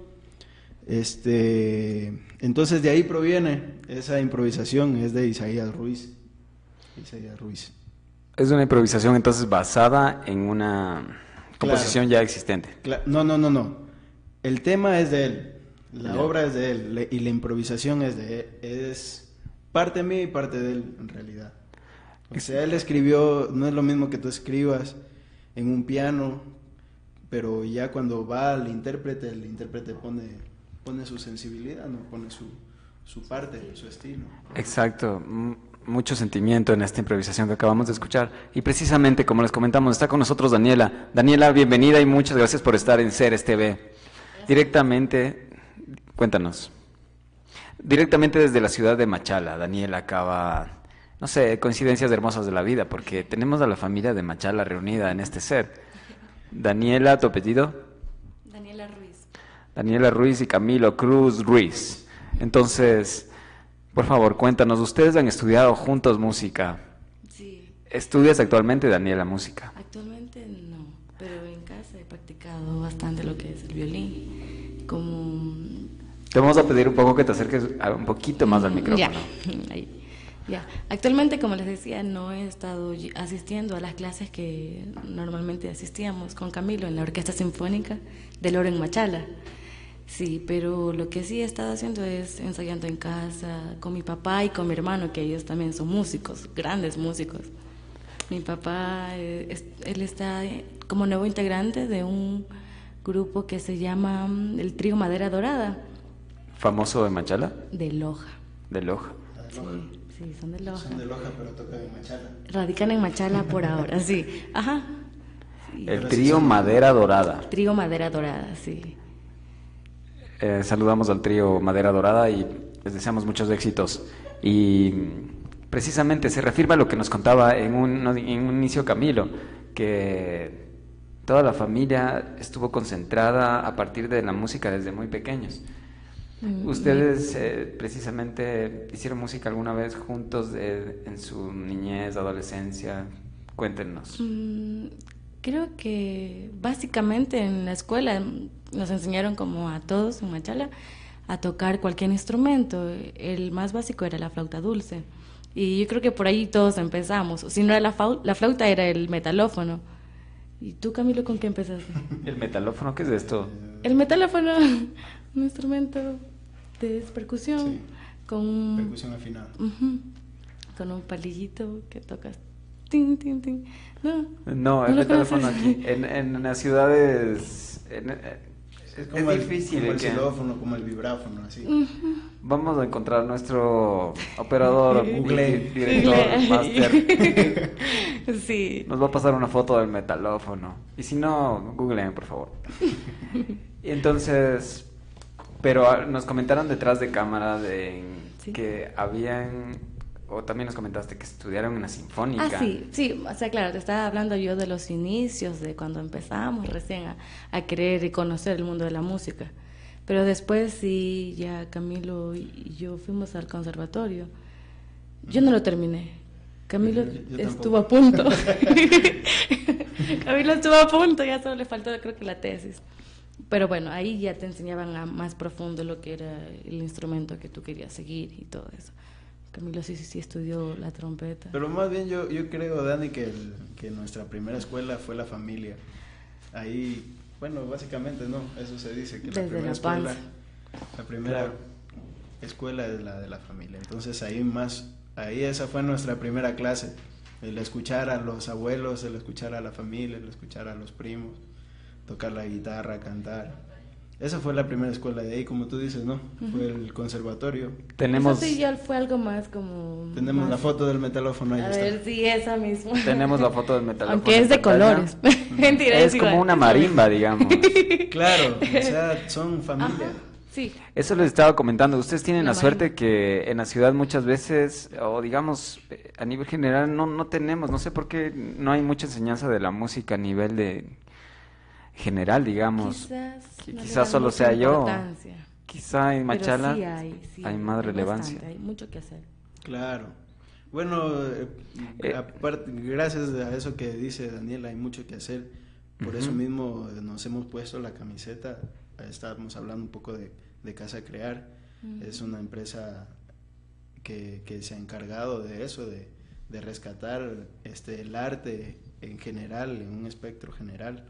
Este, entonces de ahí proviene esa improvisación, es de Isaías Ruiz. Isaías Ruiz. Es una improvisación entonces basada en una composición claro. ya existente. Claro. No, no, no, no. El tema es de él, la ya. obra es de él le, y la improvisación es de él. Es parte mía y parte de él en realidad. O sea, él escribió, no es lo mismo que tú escribas en un piano, pero ya cuando va al intérprete, el intérprete pone, pone su sensibilidad, ¿no? Pone su, su parte, su estilo. Exacto, M mucho sentimiento en esta improvisación que acabamos de escuchar. Y precisamente, como les comentamos, está con nosotros Daniela. Daniela, bienvenida y muchas gracias por estar en Ceres T V. Directamente, cuéntanos. Directamente desde la ciudad de Machala, Daniela acaba... No sé, coincidencias hermosas de la vida, porque tenemos a la familia de Machala reunida en este set. Daniela, ¿tu apellido? Daniela Ruiz. Daniela Ruiz y Camilo Cruz Ruiz. Entonces, por favor, cuéntanos, ¿ustedes han estudiado juntos música? Sí. ¿Estudias actualmente, Daniela, música? Actualmente no, pero en casa he practicado bastante lo que es el violín. Como... Te vamos a pedir un poco que te acerques un poquito más al micrófono. Ya, ahí. Ya, actualmente, como les decía, no he estado asistiendo a las clases que normalmente asistíamos con Camilo en la Orquesta Sinfónica de Loro en Machala. Sí, pero lo que sí he estado haciendo es ensayando en casa con mi papá y con mi hermano, que ellos también son músicos, grandes músicos. Mi papá, eh, él está como nuevo integrante de un grupo que se llama el Trío Madera Dorada. ¿Famoso de Machala? De Loja. De Loja. Sí. Sí, son de Loja. Son de Loja, pero tocan en Machala. Radican en Machala por ahora, sí. Ajá. Sí. El trío Madera Dorada. Trío Madera Dorada, sí. Eh, saludamos al trío Madera Dorada y les deseamos muchos éxitos. Y precisamente se reafirma lo que nos contaba en un, en un inicio Camilo, que toda la familia estuvo concentrada a partir de la música desde muy pequeños. ¿Ustedes eh, precisamente hicieron música alguna vez juntos de, en su niñez, adolescencia? Cuéntenos. Mm, creo que básicamente en la escuela nos enseñaron, como a todos en Machala, a tocar cualquier instrumento. El más básico era la flauta dulce. Y yo creo que por ahí todos empezamos. Si no era la, fau- la flauta, era el metalófono. ¿Y tú, Camilo, con qué empezaste? ¿El metalófono qué es esto? El metalófono, un instrumento de percusión, Sí. con un, Percusión afinada. ujú, con un palillito que tocas. Tin, tin, tin. No, No, el lo metalófono conoces? aquí. En, en las ciudades... en- eh, Es como es el, difícil. como el que- xilófono, como el vibráfono, así. Vamos a encontrar nuestro operador, Google. director, máster. Sí. Nos va a pasar una foto del metalófono. Y si no, googleen, por favor. Y entonces, pero ah, nos comentaron detrás de cámara de Sí. que habían, o también nos comentaste que estudiaron en la sinfónica. Ah, sí, sí, o sea, claro, te estaba hablando yo de los inicios, de cuando empezamos recién a, a querer y conocer el mundo de la música. Pero después sí, ya Camilo y yo fuimos al conservatorio. Yo no lo terminé. Camilo Yo- yo estuvo a punto. Camilo estuvo a punto, ya solo le faltó creo que la tesis. Pero bueno, ahí ya te enseñaban a más profundo lo que era el instrumento que tú querías seguir y todo eso. Camilo sí, sí, sí estudió la trompeta. Pero más bien yo, yo creo, Dani, que, el- que nuestra primera escuela fue la familia. Ahí, bueno, básicamente no, eso se dice, que la Desde primera la escuela, panza. la primera escuela es la de la familia. Entonces ahí más, ahí esa fue nuestra primera clase, el escuchar a los abuelos, el escuchar a la familia, el escuchar a los primos, tocar la guitarra, cantar. Esa fue la primera escuela. De ahí, como tú dices, ¿no? Fue el conservatorio. Tenemos, Eso sí ya fue algo más como... Tenemos más- la foto del metalófono, ahí A está. ver, sí, esa misma. tenemos la foto del metalófono. Aunque es de en pantalla. colores. Mentira, Es igual. como una marimba, digamos. Claro, o sea, son familia. Ajá, sí. Eso les estaba comentando. Ustedes tienen la, La suerte marimba. que en la ciudad muchas veces, o digamos eh, a nivel general, no, no tenemos, no sé por qué no hay mucha enseñanza de la música a nivel de general, digamos. Quizás, Qui- no le quizás dan solo mucha sea yo. importancia. Quizá en Pero Machala sí hay, sí hay más relevancia. bastante, hay mucho que hacer. Claro. Bueno, eh, Eh. aparte, gracias a eso que dice Daniel, hay mucho que hacer. Por eso Ujú. mismo eh, nos hemos puesto la camiseta. Eh, Estábamos hablando un poco de, de Casa Crear. Ujú. Es una empresa que, que se ha encargado de eso, de, de rescatar este, el arte en general, en un espectro general.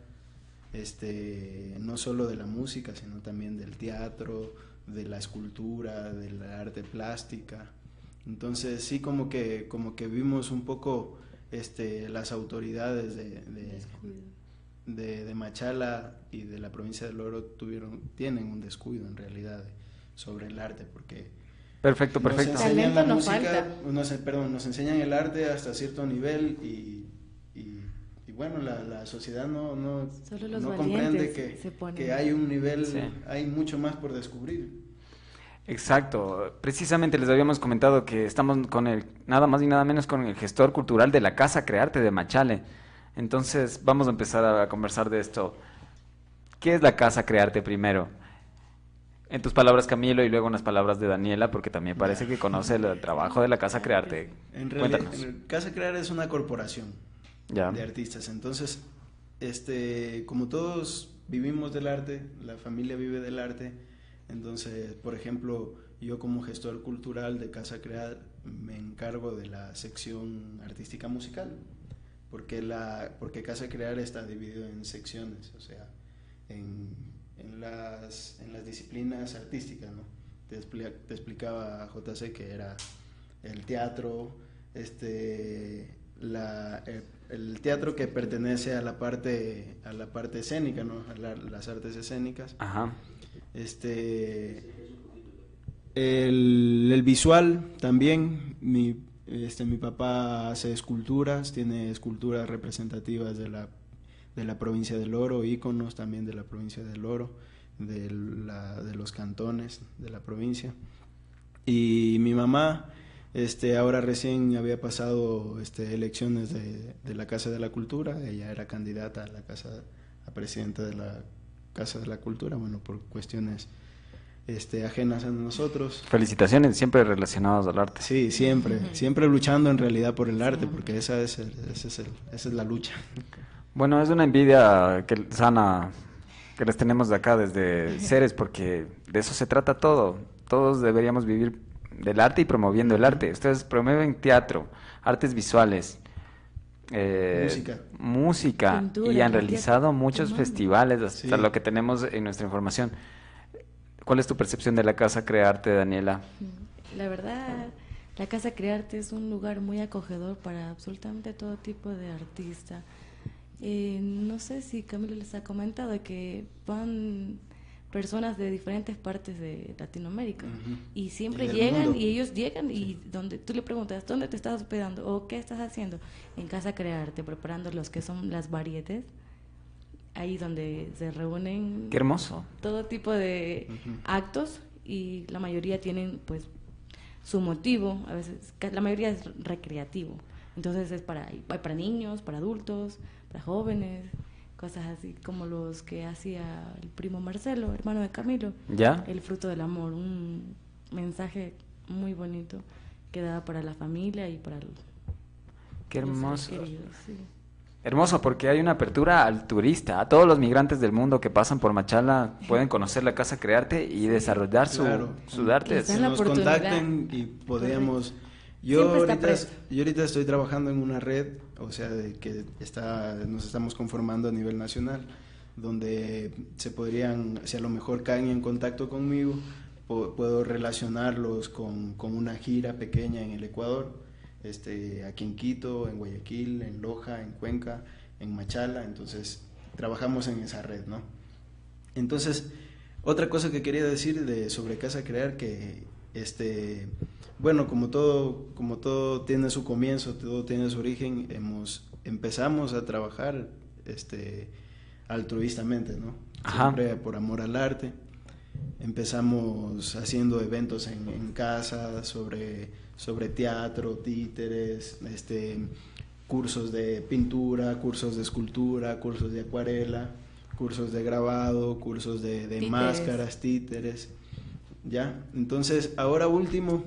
Este, no solo de la música, sino también del teatro, de la escultura, del arte plástica. Entonces sí, como que como que vimos un poco este, las autoridades de, de, Descuido. de, de Machala y de la provincia del Oro tuvieron tienen un descuido en realidad sobre el arte, porque Perfecto, perfecto. nos enseñan Talento la nos música, falta. nos, perdón, nos enseñan el arte hasta cierto nivel y, y, y bueno, la, la sociedad no, no, Solo los no valientes comprende que, se ponen. que hay un nivel, Sí. hay mucho más por descubrir. Exacto. Precisamente les habíamos comentado que estamos con el, nada más y nada menos con el gestor cultural de la Casa Crearte de Machale. Entonces vamos a empezar a conversar de esto. ¿Qué es la Casa Crearte primero? En tus palabras, Camilo, y luego en las palabras de Daniela, porque también parece que conoce el, el trabajo de la Casa Crearte. En realidad, Cuéntanos. en Casa Crear es una corporación Ya. de artistas. Entonces, este, como todos vivimos del arte, la familia vive del arte, entonces, por ejemplo, yo como gestor cultural de Casa Crear me encargo de la sección artística musical, porque la porque Casa Crear está dividido en secciones, o sea, en, en las en las disciplinas artísticas, ¿no? Te, expli- te explicaba J C que era el teatro, este la eh, el teatro que pertenece a la parte a la parte escénica, ¿no? A la- las artes escénicas. Ajá. Este el, el visual también, mi este mi papá hace esculturas, tiene esculturas representativas de la de la provincia del Oro, íconos también de la provincia del Oro, de la de los cantones de la provincia. Y mi mamá este ahora recién había pasado este elecciones de, de la Casa de la Cultura, ella era candidata a la casa a presidenta de la Casa de la Cultura, bueno, por cuestiones este, ajenas a nosotros. Felicitaciones, siempre relacionados al arte. Sí, siempre, siempre luchando en realidad por el arte, porque esa es, el- ese es el- esa es la lucha. Bueno, es una envidia que, sana que les tenemos de acá desde Ceres, porque de eso se trata todo. Todos deberíamos vivir del arte y promoviendo el arte. Ustedes promueven teatro, artes visuales, eh, música, música Pintura, y han realizado muchos Humano. festivales, hasta Sí. lo que tenemos en nuestra información. ¿Cuál es tu percepción de la Casa Crearte, Daniela? La verdad, la Casa Crearte es un lugar muy acogedor para absolutamente todo tipo de artista. Eh, no sé si Camilo les ha comentado que van personas de diferentes partes de Latinoamérica Ujú. y siempre Y del llegan mundo. y ellos llegan y donde tú le preguntas ¿dónde te estás hospedando? O ¿qué estás haciendo? En Casa Crearte, preparando los que son las varietés, ahí donde se reúnen Qué hermoso. todo tipo de Ujú. actos y la mayoría tienen pues su motivo, a veces ca- la mayoría es recreativo, entonces es para hay para niños, para adultos, para jóvenes, cosas así como los que hacía el primo Marcelo, hermano de Camilo, ¿Ya? El fruto del amor, un mensaje muy bonito que daba para la familia y para los, Qué los seres hermoso. queridos, sí. Hermoso, porque hay una apertura al turista, a todos los migrantes del mundo que pasan por Machala pueden conocer la Casa Crearte y desarrollar su, Claro. sus artes. Está en Que la nos oportunidad. contacten y podemos. Yo Siempre está ahorita, presto. yo ahorita estoy trabajando en una red, o sea, de que está, nos estamos conformando a nivel nacional, donde se podrían, si a lo mejor caen en contacto conmigo, po- puedo relacionarlos con, con una gira pequeña en el Ecuador, este, aquí en Quito, en Guayaquil, en Loja, en Cuenca, en Machala, entonces trabajamos en esa red, ¿no? Entonces, otra cosa que quería decir de sobre Casa Crear, que este, bueno, como todo, como todo tiene su comienzo, todo tiene su origen, hemos, empezamos a trabajar este, altruistamente, ¿no? Ajá. Siempre por amor al arte. Empezamos haciendo eventos en, en casa sobre, sobre teatro, títeres, este, cursos de pintura, cursos de escultura, cursos de acuarela, cursos de grabado, cursos de, de Títeres. máscaras, títeres, ¿ya? Entonces, ahora último,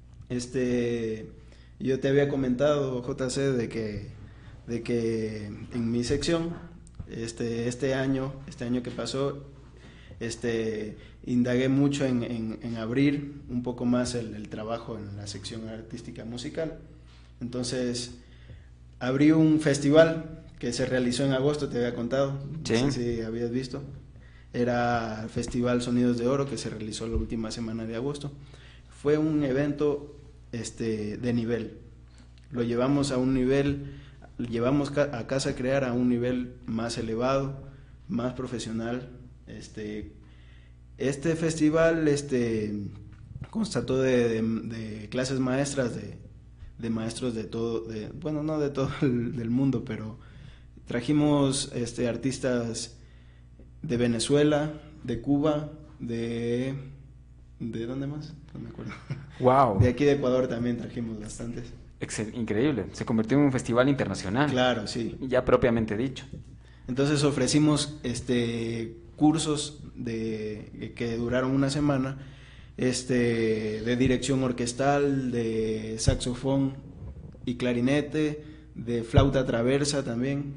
este, yo te había comentado, J C, de que, de que en mi sección, este, este año, este año que pasó, este, indagué mucho en, en, en abrir un poco más el, el trabajo en la sección artística musical. Entonces, abrí un festival que se realizó en agosto, te había contado, Sí. no sé si habías visto. Era el Festival Sonidos de Oro, que se realizó la última semana de agosto. Fue un evento este, de nivel. Lo llevamos a un nivel, llevamos ca- a Casa Crear a un nivel más elevado, más profesional. Este, este festival este, constató de, de, de clases maestras, de, de maestros de todo, de, bueno, no de todo el del mundo, pero trajimos este, artistas de Venezuela, de Cuba, de... ¿De dónde más? No me acuerdo. Wow, De aquí de Ecuador también trajimos bastantes. Excel- increíble. Se convirtió en un festival internacional. Claro, sí. Ya propiamente dicho. Entonces ofrecimos este cursos de que duraron una semana, este de dirección orquestal, de saxofón y clarinete, de flauta traversa también,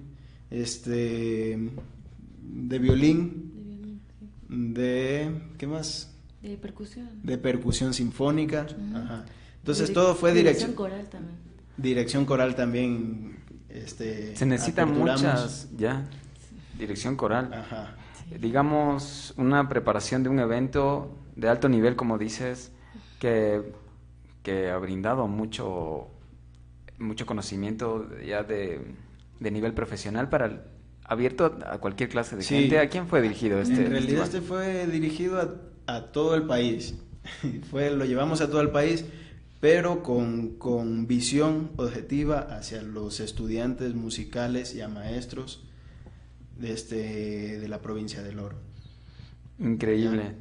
este de violín, De violín, sí. de ¿qué más? De percusión. De percusión sinfónica, Ujú. ajá. Entonces Direc- todo fue dirección coral también. dirección coral también, este Se necesitan aperturamos. muchas, ya, dirección coral. Ajá. Digamos, una preparación de un evento de alto nivel, como dices, que, que ha brindado mucho, mucho conocimiento ya de, de nivel profesional para el- abierto a cualquier clase de Sí. gente. ¿A quién fue dirigido este En realidad festival? este fue dirigido a, a todo el país. Fue, lo llevamos a todo el país, pero con, con visión objetiva hacia los estudiantes musicales y a maestros de, este, de la provincia del Oro. Increíble.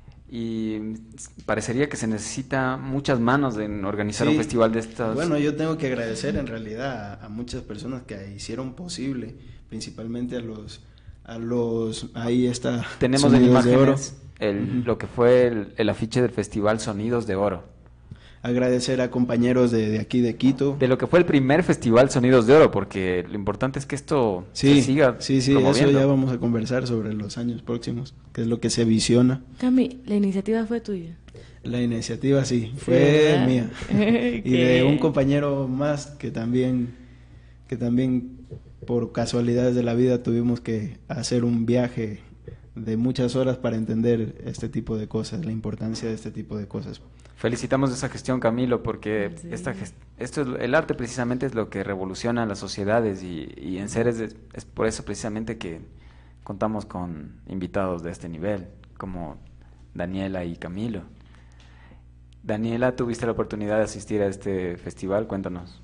Y parecería que se necesita muchas manos en organizar Sí. un festival de estas. Bueno, yo tengo que agradecer en realidad a, a muchas personas que hicieron posible, principalmente a los, a los, ahí está. Tenemos en Sonidos de Oro. imágenes el, lo que fue el, el afiche del festival Sonidos de Oro. Agradecer a compañeros de, de aquí de Quito. De lo que fue el primer festival Sonidos de Oro, porque lo importante es que esto Sí, se siga sí, sí, eso promoviendo. ya vamos a conversar sobre los años próximos, que es lo que se visiona. Cami, la iniciativa fue tuya. La iniciativa sí, Sí, fue ¿verdad? mía. Y ¿Qué? de un compañero más que también, que también por casualidades de la vida tuvimos que hacer un viaje de muchas horas para entender este tipo de cosas, la importancia de este tipo de cosas. Felicitamos esa gestión, Camilo, porque Sí. esta gest- esto es, el arte precisamente es lo que revoluciona las sociedades y, y en Ceres es, es por eso precisamente que contamos con invitados de este nivel, como Daniela y Camilo. Daniela, ¿tuviste la oportunidad de asistir a este festival? Cuéntanos.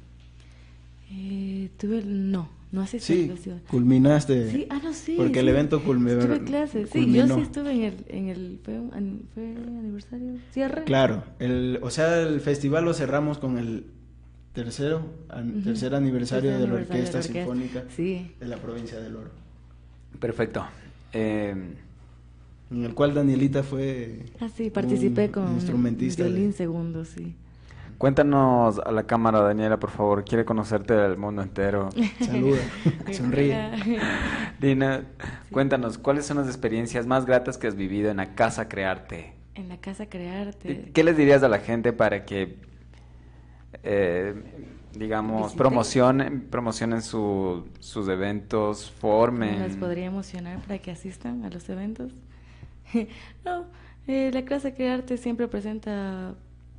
Eh, tuve el- no, no asistí al Sí, festival. culminaste. Sí, ah, no, sí. Porque el sí. evento culminó. Tuve clases, sí, culminó. yo sí estuve en el, en el, fue, un an- fue aniversario, cierre. Claro, el, o sea, el festival lo cerramos con el tercero, an- Ujú. tercer aniversario Tercer de la aniversario Orquesta de la orquesta. Sinfónica Sí. de la provincia del Oro, Perfecto. Eh, en el cual Danielita fue Ah, sí, participé un con instrumentista de- violín segundo, sí. cuéntanos a la cámara, Daniela, por favor. Quiere conocerte del mundo entero. Saluda, sonríe. Dina, cuéntanos, ¿cuáles son las experiencias más gratas que has vivido en la Casa Crearte? En la casa Crearte. ¿Qué les dirías a la gente para que, eh, digamos, Visiten. promocionen, promocionen su- sus eventos, ¿Cómo formen? las podría emocionar para que asistan a los eventos? No, eh, la clase Crearte siempre presenta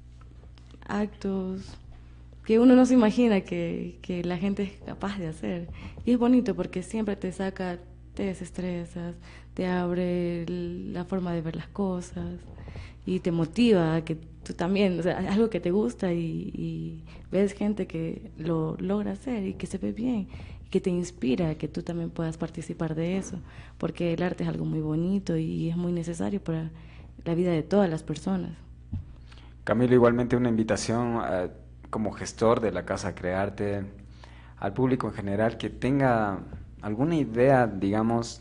actos que uno no se imagina que, que la gente es capaz de hacer. Y es bonito porque siempre te saca, te desestresas, te abre el- la forma de ver las cosas y te motiva a que tú también, o sea, algo que te gusta y, y ves gente que lo logra hacer y que se ve bien y que te inspira a que tú también puedas participar de eso, porque el arte es algo muy bonito y es muy necesario para la vida de todas las personas. Camilo, igualmente una invitación eh, como gestor de la Casa Crearte al público en general que tenga alguna idea, digamos,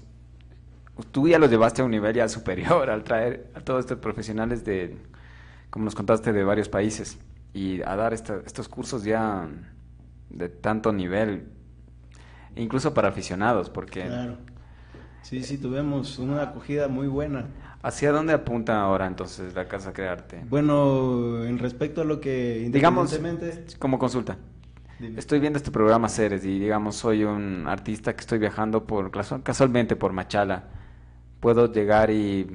tú ya lo llevaste a un nivel ya superior al traer a todos estos profesionales de, como nos contaste, de varios países y a dar esta- estos cursos ya de tanto nivel, incluso para aficionados, porque Claro. Sí, sí, tuvimos una acogida muy buena. ¿hacia dónde apunta ahora entonces la Casa Crearte? Bueno, en respecto a lo que Digamos, independientemente... como consulta. Dime. Estoy viendo este programa Ceres y digamos soy un artista que estoy viajando por casualmente por Machala. Puedo llegar y,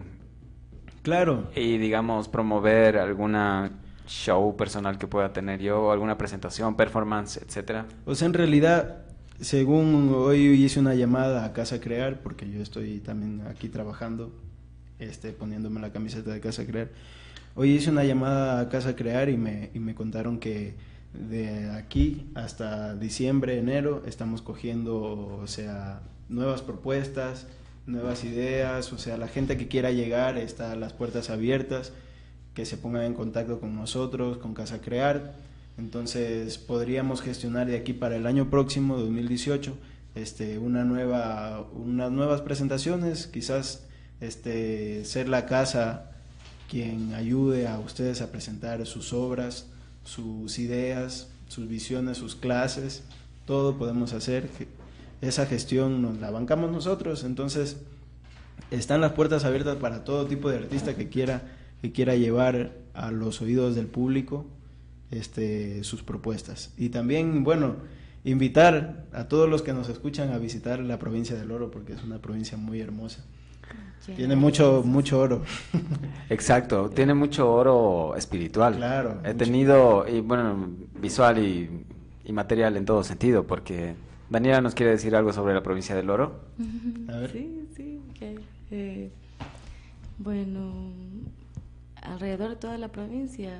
Claro, y digamos promover alguna show personal que pueda tener yo, alguna presentación, performance, etcétera. o sea, en realidad, según hoy hice una llamada a Casa Crear, porque yo estoy también aquí trabajando, este, poniéndome la camiseta de Casa Crear. Hoy hice una llamada a Casa Crear y me, y me contaron que de aquí hasta diciembre, enero, estamos cogiendo, o sea, nuevas propuestas, nuevas ideas, o sea, la gente que quiera llegar está las puertas abiertas, que se pongan en contacto con nosotros, con Casa Crear. Entonces podríamos gestionar de aquí para el año próximo, dos mil dieciocho, este, una nueva, unas nuevas presentaciones, quizás este, ser la casa quien ayude a ustedes a presentar sus obras, sus ideas, sus visiones, sus clases, todo podemos hacer. Esa gestión nos la bancamos nosotros, entonces están las puertas abiertas para todo tipo de artista que quiera, que quiera llevar a los oídos del público este, sus propuestas. Y también, bueno, invitar a todos los que nos escuchan a visitar la provincia del Oro, porque es una provincia muy hermosa. Tiene mucho, mucho oro. Exacto, tiene mucho oro espiritual. Claro, He mucho. tenido, y bueno, visual y, y material en todo sentido, porque Daniela nos quiere decir algo sobre la provincia del Oro. A ver. Sí, sí, que, eh, bueno, alrededor de toda la provincia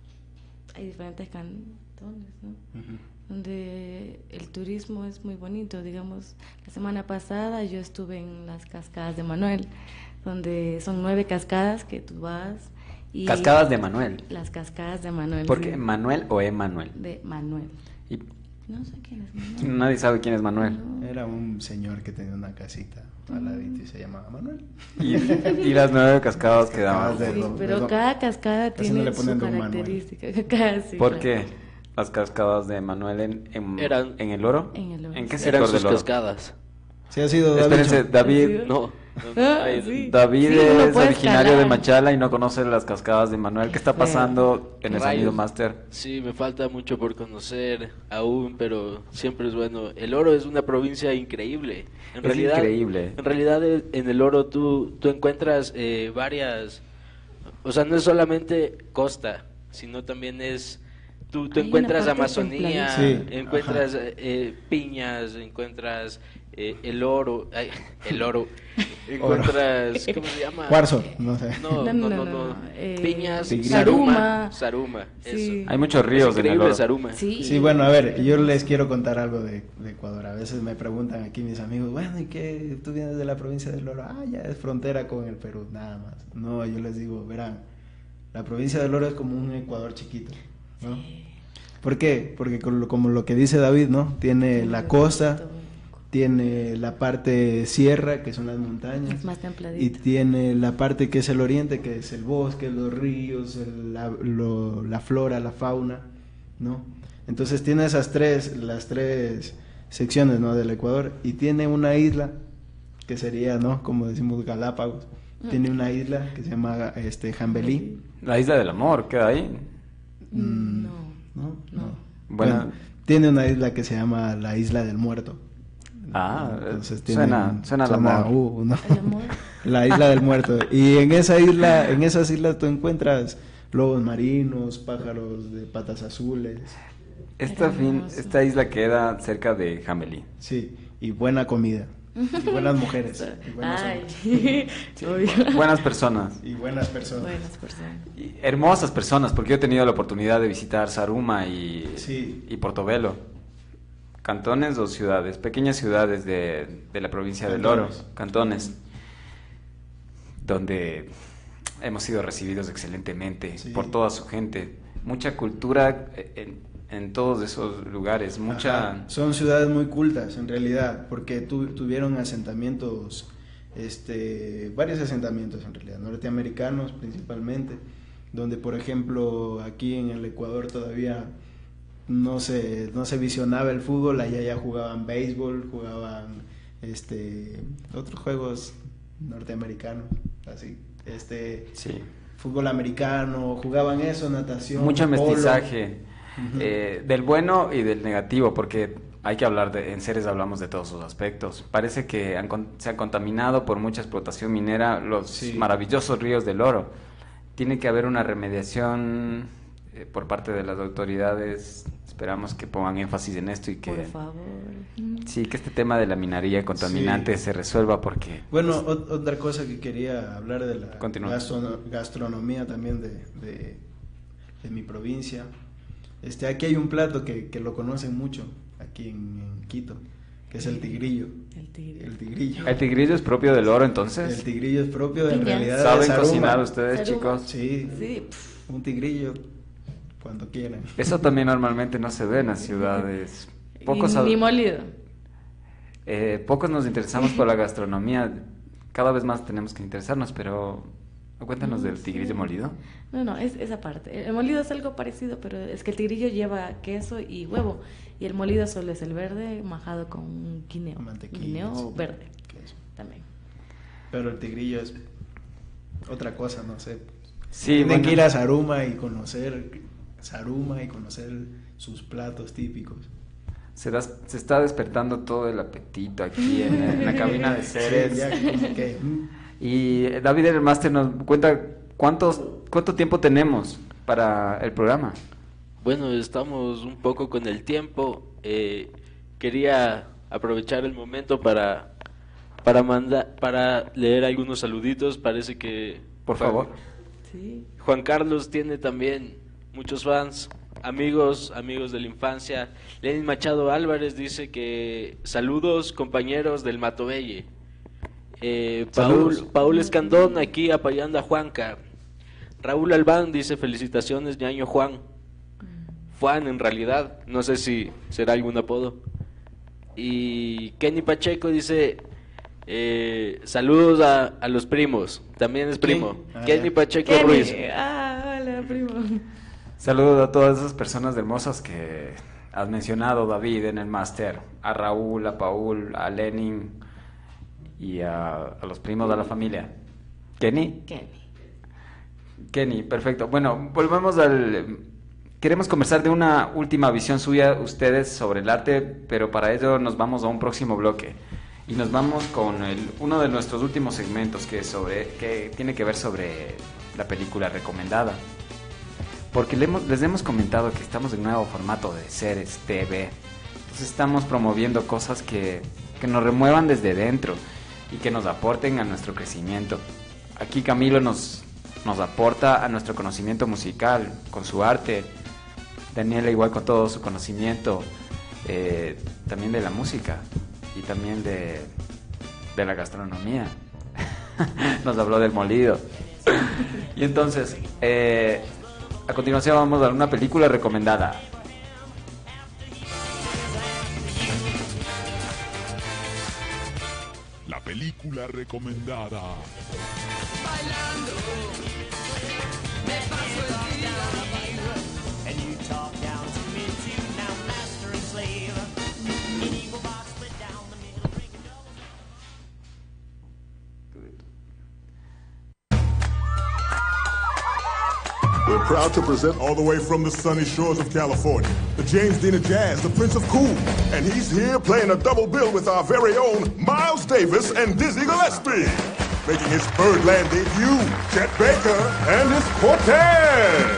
hay diferentes cantones, ¿no? Ujú. Donde el turismo es muy bonito. Digamos, la semana pasada yo estuve en las cascadas de Manuel, donde son nueve cascadas que tú vas y Cascadas de Manuel. las cascadas de Manuel. ¿Por qué sí, Manuel o Emanuel? de Manuel. Y No sé quién es Manuel. nadie sabe quién es Manuel. No. Era un señor que tenía una casita al ladito y se llamaba Manuel. Y, y las nueve cascadas que daban. Cascadas de- Sí, do- pero do- cada cascada casi no tiene le su ponen don Manuel. característica. Casi, ¿Por claro. qué? Las cascadas de Manuel en, en, Eran- en el Oro. En el Oro, ¿En qué sí. sector Eran sus del Oro? cascadas. Sí, ha sido David. Espérense, David, ¿Sí? No, Ah, Ay, sí. David Sí, uno es puede originario escalar. de Machala y no conoce las cascadas de Manuel. ¿Qué está Feo. pasando en el Rayos. Sonido Master? Sí, me falta mucho por conocer aún, pero siempre es bueno. El Oro es una provincia increíble. En Es realidad, increíble. En realidad eh, en el Oro tú, tú encuentras eh, varias, o sea, no es solamente costa, sino también es, tú, tú Hay una encuentras parte Amazonía, templadita. Sí, encuentras eh, piñas, encuentras eh, el oro, ay, el oro, encuentras, ¿cómo se llama? Cuarzo, no sé. No, no, No, no, no, no, no, eh, piñas, Tigrillo. Saruma, Saruma, Sí. eso. Hay muchos ríos Es en el increíble Oro. Saruma. Sí. Sí, bueno, a ver, yo les quiero contar algo de, de Ecuador. A veces me preguntan aquí mis amigos, bueno, ¿y qué? ¿Tú vienes de la provincia del Oro? Ah, ya es frontera con el Perú, nada más. No, yo les digo, verán, la provincia del Oro es como un Ecuador chiquito, ¿no? ¿Por qué? Porque con lo- como lo que dice David, ¿no? Tiene la costa, tiene la parte sierra, que son las montañas, Es más y templadito. tiene la parte que es el oriente, que es el bosque, los ríos, el- la, lo- la flora, la fauna, ¿no? Entonces tiene esas tres, las tres secciones, ¿no? Del Ecuador, y tiene una isla, que sería, ¿no? Como decimos Galápagos, tiene una isla que se llama este, Jambelí. La Isla del Amor, ¿queda ahí? Mm, No. ¿no? No. Bueno. Bueno, tiene una isla que se llama la Isla del Muerto. Ah, Entonces suena, tienen- suena al amor. uh, ¿no? El amor. La Isla del Muerto. Y en esa isla, en esas islas tú encuentras lobos marinos, pájaros de patas azules, Esta, fin, Hermoso. esta isla queda cerca de Jamelí. sí, y buena comida, y buenas mujeres, y buenos hombres, Ay, obvio. Buenas personas. y buenas personas. Buenas personas. Y hermosas personas, porque yo he tenido la oportunidad de visitar Saruma y, Sí. y Portobelo. Cantones o ciudades, pequeñas ciudades de, de la provincia del Oro, Cantones. cantones, donde hemos sido recibidos excelentemente Sí. por toda su gente. Mucha cultura en, en todos esos lugares, mucha... Ajá. Son ciudades muy cultas en realidad, porque tu- tuvieron asentamientos, este, varios asentamientos en realidad, norteamericanos principalmente, donde por ejemplo aquí en el Ecuador todavía no se, no se visionaba el fútbol, allá ya jugaban béisbol, jugaban este, otros juegos norteamericanos, así, este, Sí. fútbol americano, jugaban eso, natación, Mucho polo. mestizaje, Ujú. eh, del bueno y del negativo, porque hay que hablar de, en Ceres hablamos de todos sus aspectos. Parece que han con- se han contaminado por mucha explotación minera los Sí. maravillosos ríos del Oro. Tiene que haber una remediación eh, por parte de las autoridades. Esperamos que pongan énfasis en esto y que Por favor. sí, que este tema de la minería contaminante Sí. se resuelva, porque Bueno, ot- otra cosa que quería hablar de la Continúa. gastrono- gastronomía también de, de, de mi provincia. Este, aquí hay un plato que, que lo conocen mucho, aquí en, en Quito, que es el tigrillo. El tigre. El tigrillo. el tigrillo es propio del Oro, entonces. El tigrillo es propio de en Piña. realidad de ¿Saben Saruma. cocinar ustedes, Saruma. chicos? Sí, Sí, pf, un tigrillo, cuando quieran. Eso también normalmente no se ve en las ciudades. Pocos, y hab- ni molido. eh, pocos nos interesamos por la gastronomía. Cada vez más tenemos que interesarnos, pero cuéntanos No del sé. tigrillo molido. No, no, es esa parte. El molido es algo parecido, pero es que el tigrillo lleva queso y huevo. Y el molido solo es el verde majado con un guineo. Mantequilla, Guineo sí. verde Queso. también. Pero el tigrillo es otra cosa, no sé. Sí, Tienen bueno. que ir a Saruma y conocer Saruma y conocer sus platos típicos. Se, da- se está despertando todo el apetito aquí en, en la cabina de Ceres. Sí, ya como que, mm, Y eh, David el máster nos cuenta cuántos cuánto tiempo tenemos para el programa. Bueno, estamos un poco con el tiempo. eh, quería aprovechar el momento para para mandar para leer algunos saluditos. Parece que Por Juan- favor. Sí. Juan Carlos tiene también muchos fans, amigos, amigos de la infancia. Lenin Machado Álvarez dice que saludos compañeros del Matobelle. Eh, Paul, Saludos. Paul Escandón aquí apoyando a Juanca. Raúl Albán dice felicitaciones, ñaño Juan. Juan en realidad, no sé si será algún apodo. Y Kenny Pacheco dice eh, saludos a, a los primos, también es primo. ¿Quién? Ah, Kenny ya. Pacheco Kenny. Ruiz. Ah, hola, primo. Saludos a todas esas personas hermosas que has mencionado, David, en el máster. A Raúl, a Paul, a Lenin y a, a los primos de la familia. ¿Kenny? Kenny. Kenny, perfecto. Bueno, volvemos al... Queremos conversar de una última visión suya, ustedes, sobre el arte, pero para ello nos vamos a un próximo bloque. Y nos vamos con el, uno de nuestros últimos segmentos que, sobre, que tiene que ver sobre la película recomendada. Porque le hemos, les hemos comentado que estamos en un nuevo formato de Seres T V. Entonces estamos promoviendo cosas que, que nos remuevan desde dentro y que nos aporten a nuestro crecimiento. Aquí Camilo nos, nos aporta a nuestro conocimiento musical con su arte. Daniela igual con todo su conocimiento, eh, también de la música y también de, de la gastronomía. Nos habló del molido. Y entonces, eh, a continuación vamos a dar una película recomendada. La película recomendada. Bailando, me paso el día. And you talk down to me too, now master and slave. An eagle box split down the middle, drinking double. We're proud to present all the way from the sunny shores of California, the James Dean of Jazz, the Prince of Cool. And he's here playing a double bill with our very own Miles Davis and Dizzy Gillespie. Making his Birdland debut, Chet Baker and his quartet.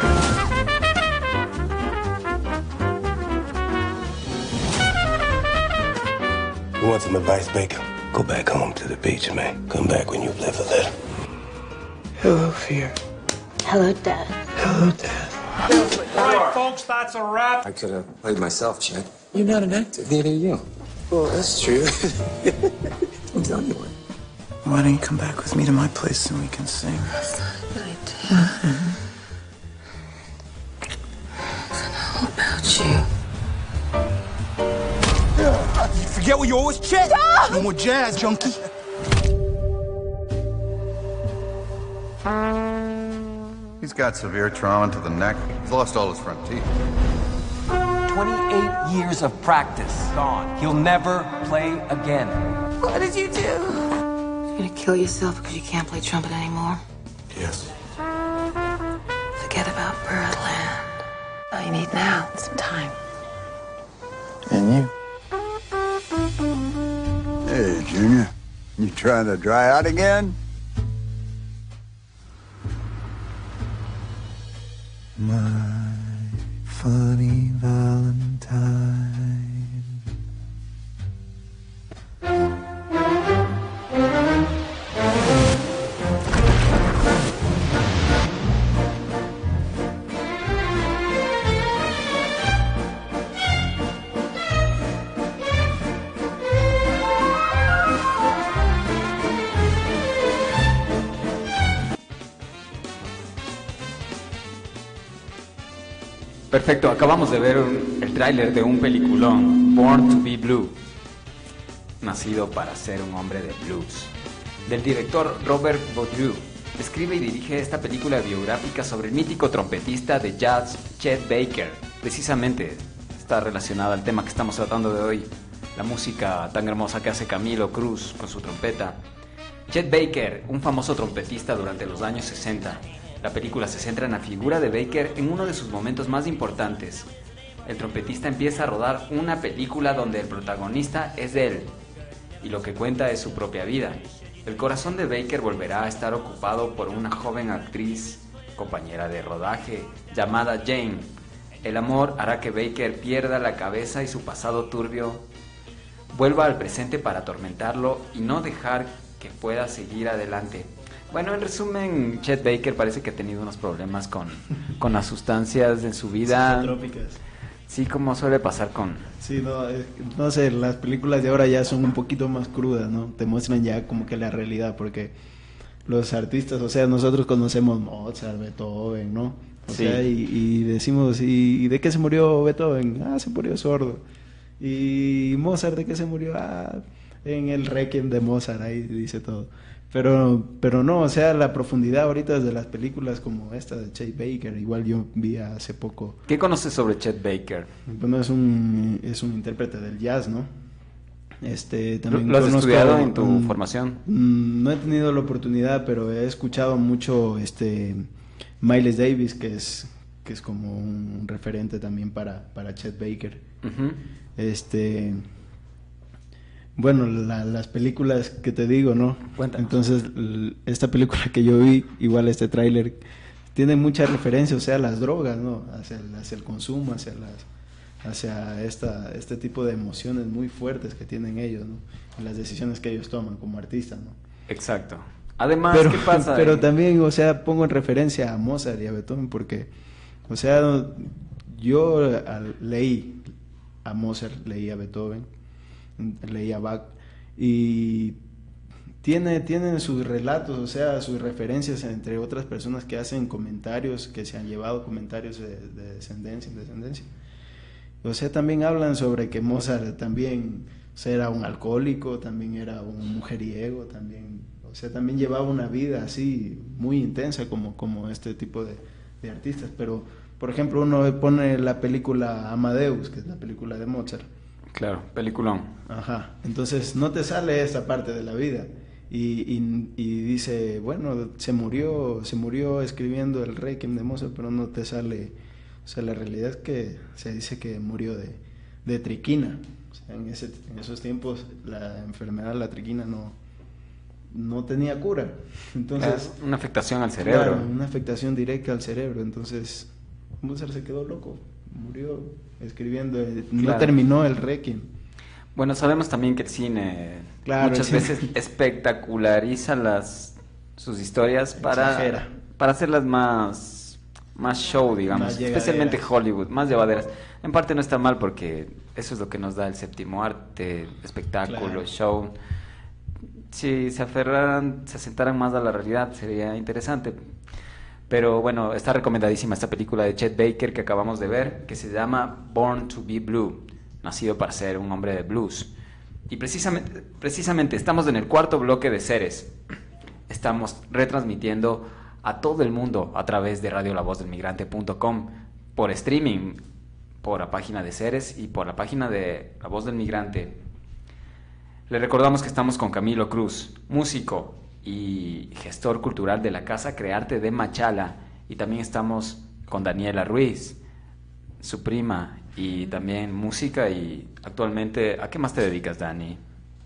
You want some advice, Baker? Go back home to the beach, man. Come back when you've lived a little. Hello, Fear. Hello, Dad. Hello, Dad. All right, folks, that's a wrap. I could have played myself, Chet. You're not an actor. Neither are you. Well, that's true. I'm telling you what. Why don't you come back with me to my place and we can sing? That's not a good idea. Mm-hmm. How about you? You forget what you always check. Stop! No more jazz, junkie. He's got severe trauma to the neck. He's lost all his front teeth. twenty-eight years of practice gone. He'll never play again. What did you do? You're gonna kill yourself because you can't play trumpet anymore? Yes. Forget about Birdland. All you need now is some time. And you? Hey, Junior. You trying to dry out again? My funny Valentine. Perfecto, acabamos de ver un, el tráiler de un peliculón, Born to be Blue, nacido para ser un hombre de blues, del director Robert Baudru. Escribe y dirige esta película biográfica sobre el mítico trompetista de jazz Chet Baker. Precisamente está relacionada al tema que estamos tratando de hoy, la música tan hermosa que hace Camilo Cruz con su trompeta. Chet Baker, un famoso trompetista durante los años sesenta. La película se centra en la figura de Baker en uno de sus momentos más importantes. El trompetista empieza a rodar una película donde el protagonista es él, y lo que cuenta es su propia vida. El corazón de Baker volverá a estar ocupado por una joven actriz, compañera de rodaje, llamada Jane. El amor hará que Baker pierda la cabeza y su pasado turbio vuelva al presente para atormentarlo y no dejar que pueda seguir adelante. Bueno, en resumen, Chet Baker parece que ha tenido unos problemas con, con las sustancias en su vida. Psicotrópicas. Sí, como suele pasar con... Sí, no, eh, no sé, las películas de ahora ya son un poquito más crudas, ¿no? Te muestran ya como que la realidad, porque los artistas, o sea, nosotros conocemos Mozart, Beethoven, ¿no? O Sí. sea, y, y decimos, ¿y, ¿y de qué se murió Beethoven? Ah, se murió sordo. ¿Y Mozart de qué se murió? Ah, en el Requiem de Mozart, ahí dice todo. Pero, pero no, o sea, la profundidad ahorita de las películas como esta de Chet Baker, igual yo vi hace poco. ¿Qué conoces sobre Chet Baker? Bueno, es un, es un intérprete del jazz, ¿no? Este, también ¿Lo has conozco, estudiado en tu um, formación? No he tenido la oportunidad, pero he escuchado mucho este Miles Davis, que es que es como un referente también para, para Chet Baker. Uh-huh. Este, bueno, la, las películas que te digo, ¿no? Cuéntanos. Entonces, l- esta película que yo vi, igual este tráiler, tiene mucha referencia, o sea, a las drogas, ¿no? Hacia el, hacia el consumo, hacia las hacia esta este tipo de emociones muy fuertes que tienen ellos, ¿no? Y las decisiones que ellos toman como artistas, ¿no? Exacto. Además, pero, ¿qué pasa? Pero en... también, o sea, pongo en referencia a Mozart y a Beethoven porque, o sea, yo al, leí a Mozart, leí a Beethoven, leí a Bach y tiene tienen sus relatos, o sea, sus referencias entre otras personas que hacen comentarios, que se han llevado comentarios de, de descendencia en descendencia. O sea, también hablan sobre que Mozart también, o sea, era un alcohólico, también era un mujeriego, también, o sea, también llevaba una vida así muy intensa como, como este tipo de, de artistas. Pero, por ejemplo, uno pone la película Amadeus, que es la película de Mozart. Claro, peliculón. Ajá, entonces no te sale esa parte de la vida. Y, y, y dice, bueno, se murió, se murió escribiendo el Requiem de Mozart, pero no te sale... O sea, la realidad es que se dice que murió de, de triquina. O sea, en, ese, en esos tiempos la enfermedad de la triquina no, no tenía cura. Entonces, Ah, una afectación al cerebro. Claro, una afectación directa al cerebro. Entonces, Mozart se quedó loco. Murió escribiendo. el- No Claro. terminó el Requiem. Bueno, sabemos también que el cine Claro, muchas el cine. veces espectaculariza las sus historias para, Exagera. para hacerlas más, más show, digamos, Más llevaderas. especialmente Hollywood, más llevaderas. En parte no está mal porque eso es lo que nos da el séptimo arte, espectáculo, Claro. show. Si se aferraran, se asentaran más a la realidad, sería interesante. Pero bueno, está recomendadísima esta película de Chet Baker que acabamos de ver, que se llama Born to be Blue, nacido para ser un hombre de blues. Y precisamente, precisamente estamos en el cuarto bloque de Ceres. Estamos retransmitiendo a todo el mundo a través de radio la voz del migrante punto com, por streaming, por la página de Ceres y por la página de La Voz del Migrante. Le recordamos que estamos con Camilo Cruz, músico y gestor cultural de la Casa Crearte de Machala, y también estamos con Daniela Ruiz, su prima, y también música. Y actualmente, ¿a qué más te dedicas, Dani?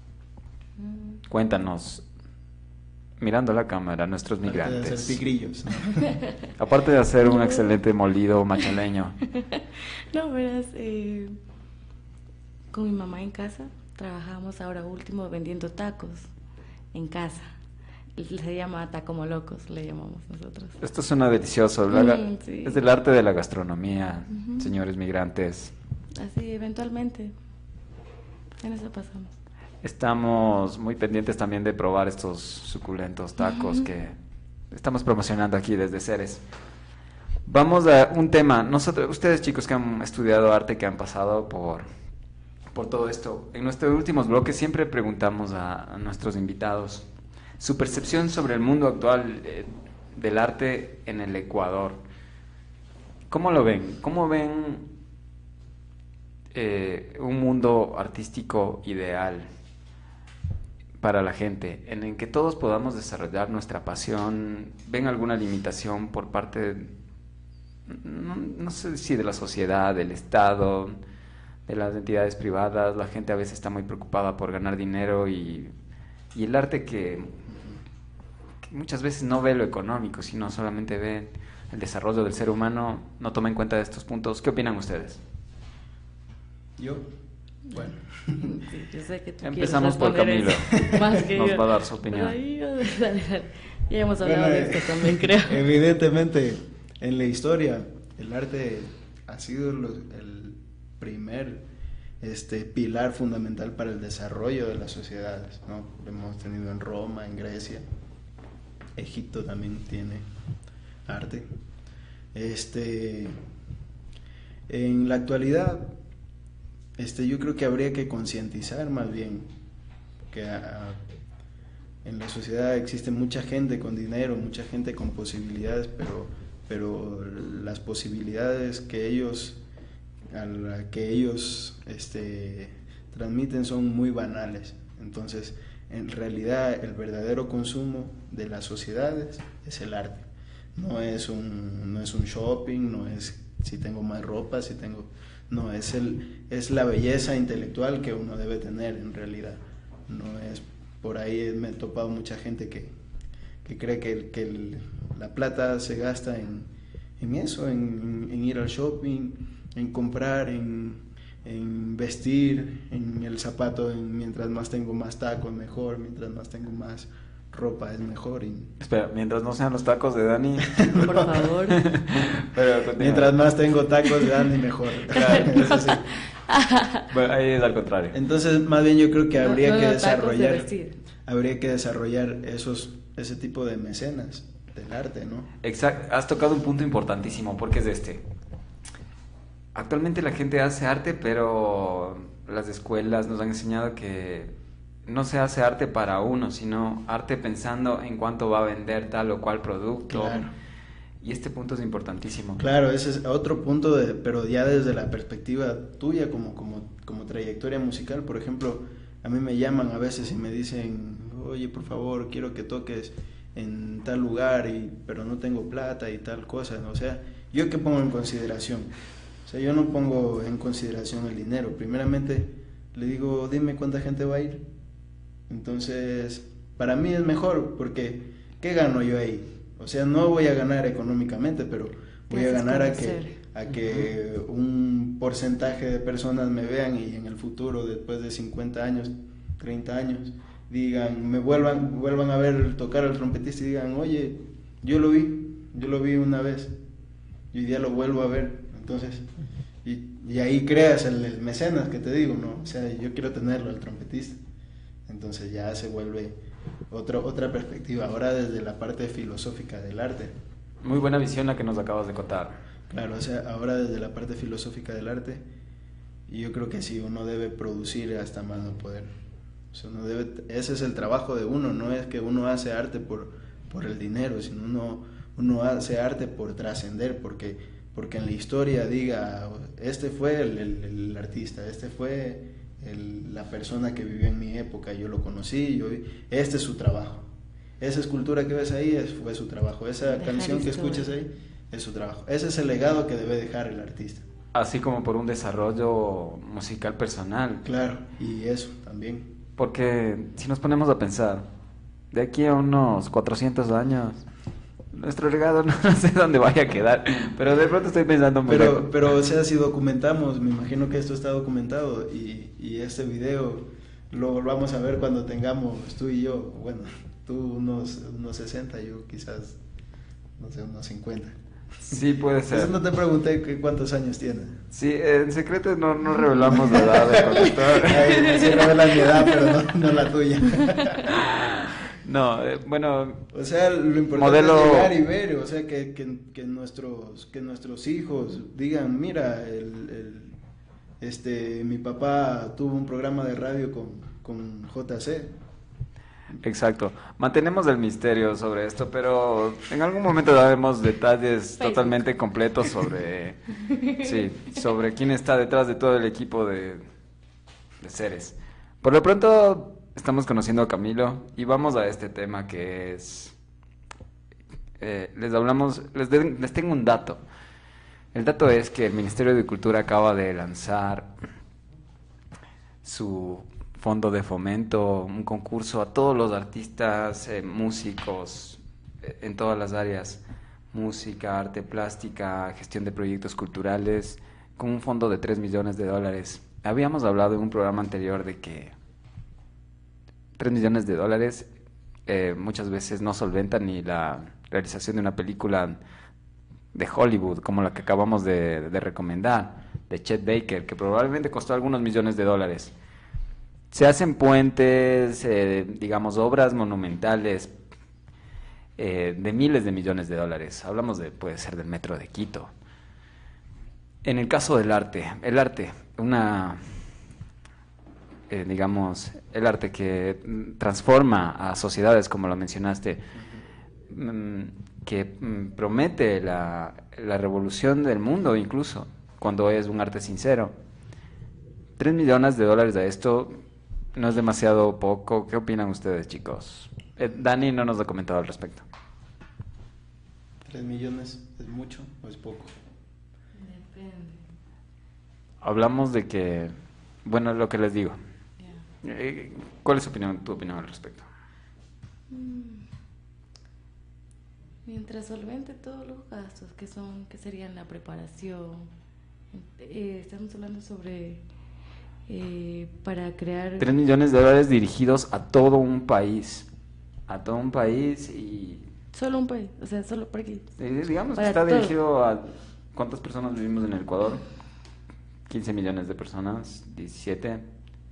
Cuéntanos, mirando a la cámara, nuestros Aparte de hacer migrantes. tigrillos, ¿no? Aparte de hacer un excelente molido machaleño. No, verás, eh, con mi mamá en casa trabajamos ahora último vendiendo tacos en casa. Se llama Taco Locos, le llamamos nosotros. Esto suena delicioso. La ga- Mm, sí. Es el arte de la gastronomía, Ujú. señores migrantes. Así, eventualmente, en eso pasamos. Estamos muy pendientes también de probar estos suculentos tacos Ujú. que estamos promocionando aquí desde Ceres. Vamos a un tema. Nosotros, ustedes chicos que han estudiado arte, que han pasado por, por todo esto, en nuestros últimos bloques siempre preguntamos a, a nuestros invitados su percepción sobre el mundo actual eh, del arte en el Ecuador. ¿Cómo lo ven? ¿Cómo ven eh, un mundo artístico ideal para la gente, en el que todos podamos desarrollar nuestra pasión? ¿Ven alguna limitación por parte, no, no sé si de la sociedad, del Estado, de las entidades privadas? La gente a veces está muy preocupada por ganar dinero y, y el arte que, que muchas veces no ve lo económico, sino solamente ve el desarrollo del ser humano, no toma en cuenta estos puntos. ¿Qué opinan ustedes? Yo, bueno. Sí, yo sé que tú Empezamos quieres por responder Camilo. eso, más que Nos yo. va a dar su opinión. Pero ahí, dale, dale. Ya hemos hablado Bueno, de eh, esto también, creo. Evidentemente, en la historia, el arte ha sido lo- el primer este, pilar fundamental para el desarrollo de las sociedades, ¿no? Lo hemos tenido en Roma, en Grecia, Egipto también tiene arte. Este, en la actualidad, este, yo creo que habría que concientizar más bien que a- a- en la sociedad existe mucha gente con dinero, mucha gente con posibilidades, pero, pero las posibilidades que ellos, a la que ellos este, transmiten son muy banales. Entonces, en realidad, el verdadero consumo de las sociedades es el arte. No es un, no es un shopping, no es si tengo más ropa, si tengo... No, es, el, es la belleza intelectual que uno debe tener en realidad. No es... Por ahí me he topado mucha gente que, que cree que, el, que el, la plata se gasta en, en eso, en, en ir al shopping, en comprar, en, en vestir, en el zapato, en, mientras más tengo más tacos mejor, mientras más tengo más ropa es mejor. Y... Espera, mientras no sean los tacos de Dani. Por favor. Pero, mientras más tengo tacos de Dani mejor. Claro, eso sí. Bueno, ahí es al contrario. Entonces, más bien yo creo que habría no, no, que no, desarrollar de habría que desarrollar esos ese tipo de mecenas del arte, ¿no? Exacto, has tocado un punto importantísimo, porque es este. Actualmente la gente hace arte, pero las escuelas nos han enseñado que no se hace arte para uno, sino arte pensando en cuánto va a vender tal o cual producto. Claro. Y este punto es importantísimo. Claro, ese es otro punto, de, pero ya desde la perspectiva tuya como, como, como trayectoria musical. Por ejemplo, a mí me llaman a veces y me dicen, oye, por favor, quiero que toques en tal lugar, y, pero no tengo plata y tal cosa, ¿no? O sea, ¿yo qué pongo en consideración? O sea, yo no pongo en consideración el dinero. Primeramente, le digo, dime cuánta gente va a ir. Entonces, para mí es mejor, porque ¿qué gano yo ahí? O sea, no voy a ganar económicamente, pero voy a ganar a que, a que un porcentaje de personas me vean y en el futuro, después de cincuenta años, treinta años, digan, me vuelvan, vuelvan a ver tocar al trompetista y digan, oye, yo lo vi, yo lo vi una vez y hoy día lo vuelvo a ver. Entonces, y, y ahí creas el, el mecenas que te digo, ¿no? O sea, yo quiero tenerlo al trompetista. Entonces ya se vuelve otro, otra perspectiva, ahora desde la parte filosófica del arte. Muy buena visión la que nos acabas de contar. Claro, o sea, ahora desde la parte filosófica del arte, y yo creo que sí, uno debe producir hasta más no poder. O sea, uno debe, ese es el trabajo de uno, no es que uno hace arte por, por el dinero, sino uno, uno hace arte por trascender, porque, porque en la historia diga, este fue el, el, el artista, este fue... El, la persona que vivió en mi época, yo lo conocí, yo, este es su trabajo. Esa escultura que ves ahí es, fue su trabajo. Esa dejar canción que escuchas ahí es su trabajo. Ese es el legado que debe dejar el artista. Así como por un desarrollo musical personal. Claro, y eso también. Porque si nos ponemos a pensar, de aquí a unos cuatrocientos años, nuestro legado no sé dónde vaya a quedar, pero de pronto estoy pensando muy pero, lejos. pero o sea, si documentamos, me imagino que esto está documentado, y, y este video lo volvamos a ver cuando tengamos, tú y yo, bueno, tú unos, unos sesenta, yo quizás, no sé, unos cincuenta. Sí, puede ser. Eso no te pregunté que cuántos años tienes. Sí, en secreto no, no revelamos la edad de conductor. Ahí sí revelan mi edad, pero no, no la tuya. No, eh, bueno, o sea, lo importante modelo... es llegar y ver, o sea, que, que, que nuestros que nuestros hijos digan, mira, el, el, este, mi papá tuvo un programa de radio con, con J C. Exacto, mantenemos el misterio sobre esto, pero en algún momento daremos detalles Facebook. Totalmente completos sobre, sí, sobre quién está detrás de todo el equipo de, de seres. Por lo pronto... Estamos conociendo a Camilo y vamos a este tema que es... Eh, les hablamos, les, de, les tengo un dato. El dato es que el Ministerio de Cultura acaba de lanzar su fondo de fomento, un concurso a todos los artistas, eh, músicos, eh, en todas las áreas, música, arte plástica, gestión de proyectos culturales, con un fondo de tres millones de dólares. Habíamos hablado en un programa anterior de que tres millones de dólares eh, muchas veces no solventan ni la realización de una película de Hollywood como la que acabamos de, de recomendar, de Chet Baker, que probablemente costó algunos millones de dólares. Se hacen puentes, eh, digamos, obras monumentales eh, de miles de millones de dólares. Hablamos de, puede ser del metro de Quito. En el caso del arte, el arte, una... Eh, digamos, el arte que transforma a sociedades, como lo mencionaste, uh-huh. que mm, promete la, la revolución del mundo incluso, cuando es un arte sincero. tres millones de dólares de esto no es demasiado poco. ¿Qué opinan ustedes, chicos? Eh, Dani no nos ha comentado al respecto. ¿Tres millones es mucho o es poco? Depende. Hablamos de que, bueno, lo que les digo. Yeah. Eh, ¿Cuál es tu opinión, tu opinión al respecto? Mm. Mientras solvente todos los gastos que son, que serían la preparación, eh, estamos hablando sobre eh, para crear tres millones de dólares dirigidos a todo un país, a todo un país y solo un país, o sea, solo por aquí. Eh, digamos para que está todo. dirigido a ¿cuántas personas vivimos en el Ecuador? quince millones de personas, diecisiete.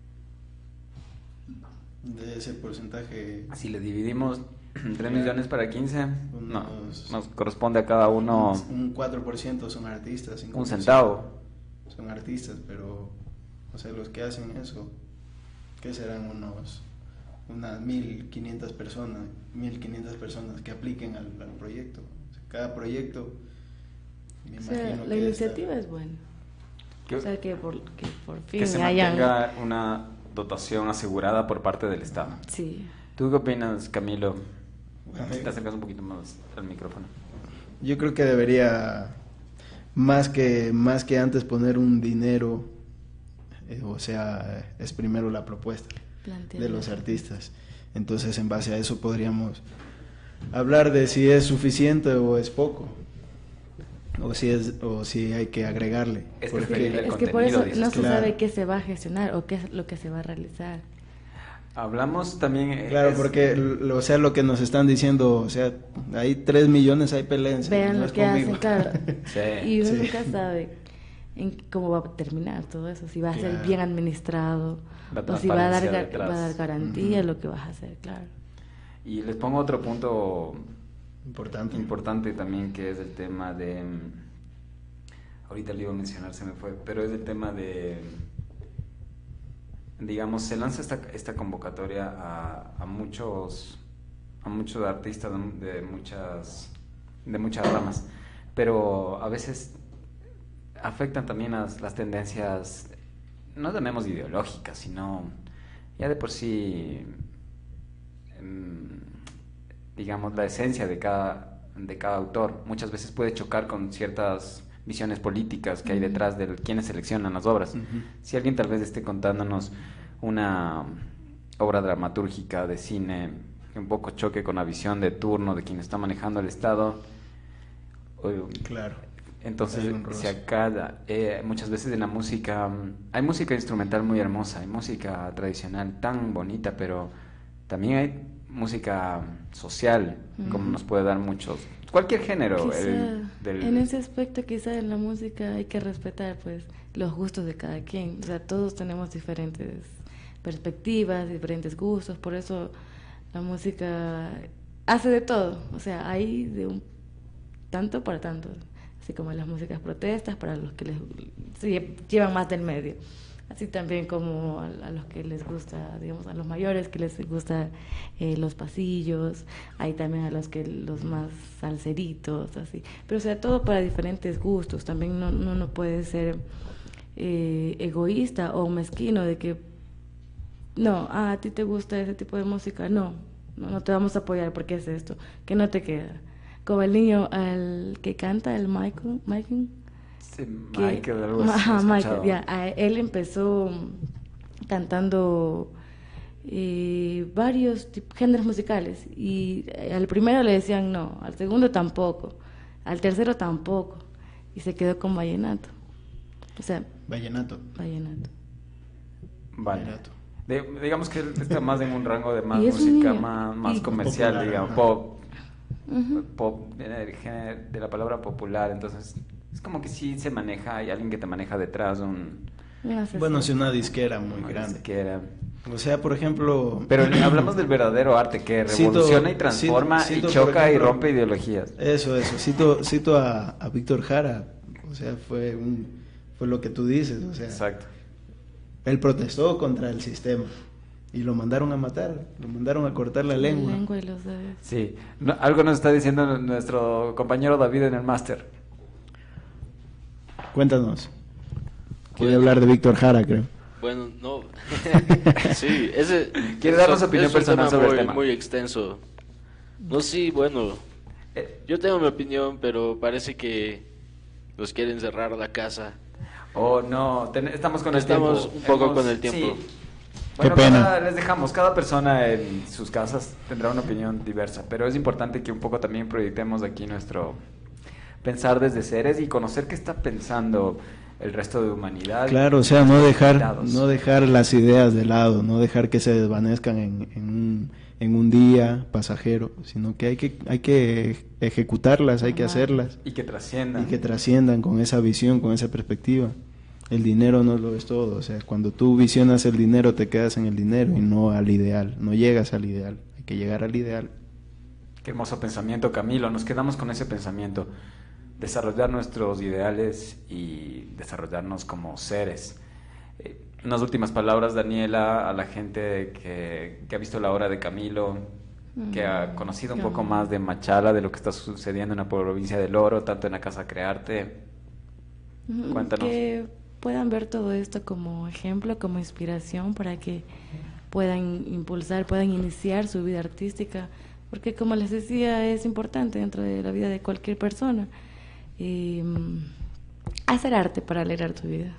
De ese porcentaje. Si le dividimos tres millones para quince, no, unos, nos corresponde a cada uno un cuatro por ciento son artistas, un centavo. Son artistas, pero o sea, los que hacen eso, ¿qué serán? Unos unas mil quinientas personas, mil quinientas personas que apliquen al, al proyecto. O sea, cada proyecto, me o sea, imagino la que iniciativa esta, es buena. Que, o sea, que por, que por fin que se hayan... mantenga una dotación asegurada por parte del Estado. Sí. ¿Tú qué opinas, Camilo? Bueno, te acercas un poquito más al micrófono. Yo creo que debería, más que, más que antes poner un dinero, eh, o sea, es primero la propuesta Plantea de los artistas. Entonces, en base a eso podríamos hablar de si es suficiente o es poco. O si es o si hay que agregarle. Es, porque, que, es que por eso no se claro. sabe qué se va a gestionar o qué es lo que se va a realizar. Hablamos también... Claro, es... porque, o sea, lo que nos están diciendo, o sea, hay tres millones, hay peleense. Vean no lo es que conmigo. hacen, claro. Sí. Y uno Sí. nunca sabe en cómo va a terminar todo eso, si va a Claro. ser bien administrado, La o si va a dar, transparencia va a dar detrás. garantía Ujú. lo que vas a hacer, claro. Y les pongo otro punto Importante. importante también, que es el tema de... Ahorita le iba a mencionar, se me fue, pero es el tema de... Digamos, se lanza esta, esta convocatoria a, a muchos a muchos artistas de, de muchas de muchas ramas, pero a veces afectan también las, las tendencias, no llamemos ideológicas, sino ya de por sí, digamos, la esencia de cada, de cada autor. Muchas veces puede chocar con ciertas visiones políticas que hay detrás de quienes seleccionan las obras. Uh-huh. Si alguien tal vez esté contándonos una obra dramatúrgica de cine que un poco choque con la visión de turno de quien está manejando el Estado, claro, entonces se acaba. Eh, muchas veces en la música hay música instrumental muy hermosa, hay música tradicional tan bonita, pero también hay música social, uh-huh. como nos puede dar muchos, cualquier género. Quizá, el, del... en ese aspecto quizá en la música hay que respetar pues los gustos de cada quien, o sea, todos tenemos diferentes perspectivas, diferentes gustos, por eso la música hace de todo, o sea, hay de un tanto para tanto, así como las músicas protestas para los que les se llevan más del medio, así también como a, a los que les gusta, digamos, a los mayores que les gusta eh, los pasillos, hay también a los que los más salseritos, así, pero o sea, todo para diferentes gustos, también no, no, no puede ser eh, egoísta o mezquino de que no, ah, a ti te gusta ese tipo de música, no, no, no te vamos a apoyar porque es esto, que no te queda. Como el niño al que canta, el Michael, Michael, sí, que, Michael, algo así, ajá, Michael, ya, a él empezó cantando eh, varios tip, géneros musicales y al primero le decían no, al segundo tampoco, al tercero tampoco y se quedó con vallenato, o sea, vallenato, vallenato, vale. Vallenato. De, digamos que él está más en un rango de más y música más, más comercial, popular, digamos, ajá. pop, uh-huh. pop de, de la palabra popular, entonces es como que sí se maneja, hay alguien que te maneja detrás, un... Bueno, es una disquera muy una grande. Disquera. O sea, por ejemplo... Pero hablamos del verdadero arte que revoluciona cito, y transforma cito, cito, y choca ejemplo, y rompe ideologías. Eso, eso. Cito, cito a, a Víctor Jara, o sea, fue, un, fue lo que tú dices, o sea... Exacto. Él protestó contra el sistema y lo mandaron a matar, lo mandaron a cortar la lengua. La lengua y los dedos. Sí, no, algo nos está diciendo nuestro compañero David en el máster. Cuéntanos. Quiere hablar de Víctor Jara, creo. Bueno, no. Sí, ese... ¿Quiere darnos opinión es un personal tema sobre muy, el tema? muy extenso. No, sí, bueno. Yo tengo mi opinión, pero parece que nos quieren cerrar la casa. Oh, no, ten- estamos con el Estamos tiempo. un poco Hemos- con el tiempo. sí. Bueno, Qué pena. cada- les dejamos, cada persona en sus casas tendrá una opinión diversa, pero es importante que un poco también proyectemos aquí nuestro pensar desde seres y conocer qué está pensando el resto de humanidad. Claro, o sea, no dejar, Invitados. no dejar las ideas de lado, no dejar que se desvanezcan en, en, un, en un día pasajero, sino que hay que, hay que ejecutarlas, hay que hacerlas. Y que trasciendan. Y que trasciendan con esa visión, con esa perspectiva. El dinero no lo es todo, o sea, cuando tú visionas el dinero te quedas en el dinero y no al ideal, no llegas al ideal, hay que llegar al ideal. Qué hermoso pensamiento, Camilo. Nos quedamos con ese pensamiento. Desarrollar nuestros ideales y desarrollarnos como seres. Eh, unas últimas palabras, Daniela, a la gente que, que ha visto la obra de Camilo, que ha conocido un poco más de Machala, de lo que está sucediendo en la provincia del Oro, tanto en la Casa Crearte. Ujú, Cuéntanos. Que puedan ver todo esto como ejemplo, como inspiración para que puedan impulsar, puedan iniciar su vida artística, porque como les decía, es importante dentro de la vida de cualquier persona. Y, mm, hacer arte para alegrar tu vida.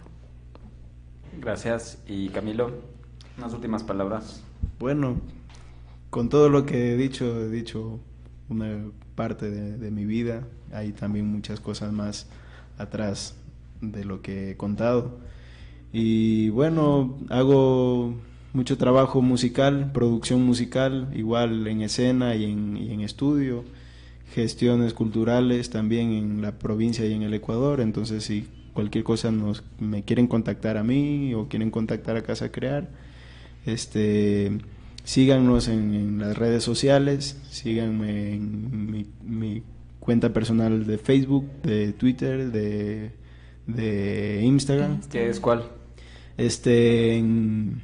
Gracias. Y Camilo, unas últimas palabras. Bueno, con todo lo que he dicho, he dicho una parte de, de mi vida, hay también muchas cosas más atrás de lo que he contado. Y bueno, hago mucho trabajo musical, producción musical, igual en escena y en, y en estudio, gestiones culturales también en la provincia y en el Ecuador. Entonces, si cualquier cosa nos, me quieren contactar a mí o quieren contactar a Casa Crear, este, síganos en, en las redes sociales, síganme en mi, mi cuenta personal de Facebook, de Twitter, de, de Instagram. ¿Qué es cuál? Este, en,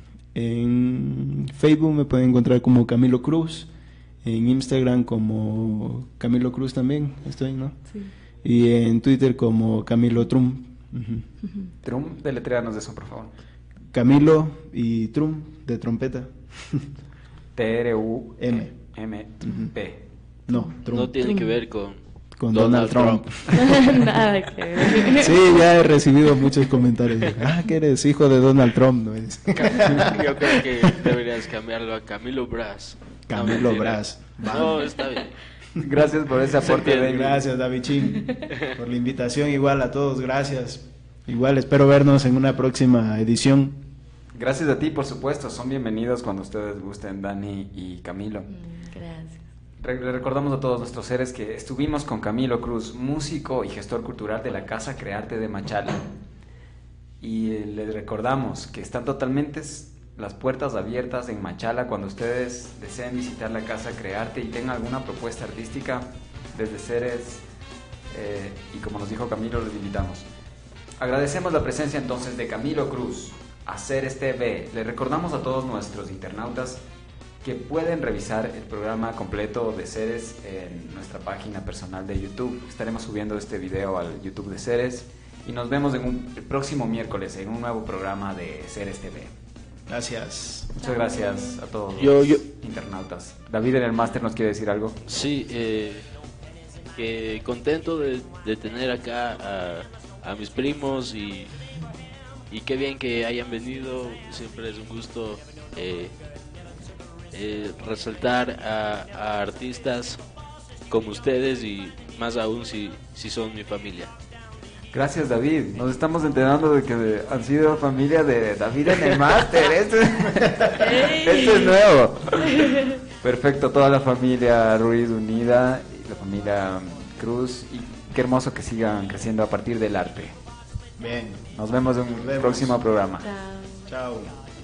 en Facebook me pueden encontrar como Camilo Cruz, en Instagram como Camilo Cruz también estoy, ¿no? Sí. Y en Twitter como Camilo Trump. Uh-huh. Trump, deletréanos de eso, por favor. Camilo y Trump, de trompeta. T R U M. M P. No, Trump. No tiene que ver con, con Donald, Donald Trump. Trump. Nada que ver. Sí, ya he recibido muchos comentarios. Ah, que eres hijo de Donald Trump, ¿no es? Yo creo que deberías cambiarlo a Camilo Brass. Camilo no, Brass. No, está bien. Gracias por ese aporte, David. Gracias, Davichín, por la invitación. Igual a todos, gracias. Igual espero vernos en una próxima edición. Gracias a ti, por supuesto. Son bienvenidos cuando ustedes gusten, Dani y Camilo. Gracias. Re- Le recordamos a todos nuestros seres que estuvimos con Camilo Cruz, músico y gestor cultural de la Casa Crearte de Machala. Y eh, les recordamos que están totalmente s- las puertas abiertas en Machala cuando ustedes deseen visitar la Casa Crearte y tengan alguna propuesta artística desde seres. Eh, y como nos dijo Camilo, los invitamos. Agradecemos la presencia entonces de Camilo Cruz, a Seres T V. Les recordamos a todos nuestros internautas que pueden revisar el programa completo de Seres en nuestra página personal de YouTube. Estaremos subiendo este video al YouTube de Seres y nos vemos en un, el próximo miércoles en un nuevo programa de Seres T V. Gracias. Muchas gracias a todos Yo- los yo- internautas. David en el máster nos quiere decir algo. Sí, eh, que contento de, de tener acá a, a mis primos y, y qué bien que hayan venido. Siempre es un gusto eh, eh, resaltar a, a artistas como ustedes y más aún si, si son mi familia. Gracias, David. Nos estamos enterando de que han sido familia de David en el máster. Esto es, esto es nuevo. Perfecto, toda la familia Ruiz unida, y la familia Cruz. Y qué hermoso que sigan creciendo a partir del arte. Bien. Nos vemos en un Nos vemos. próximo programa. Chao.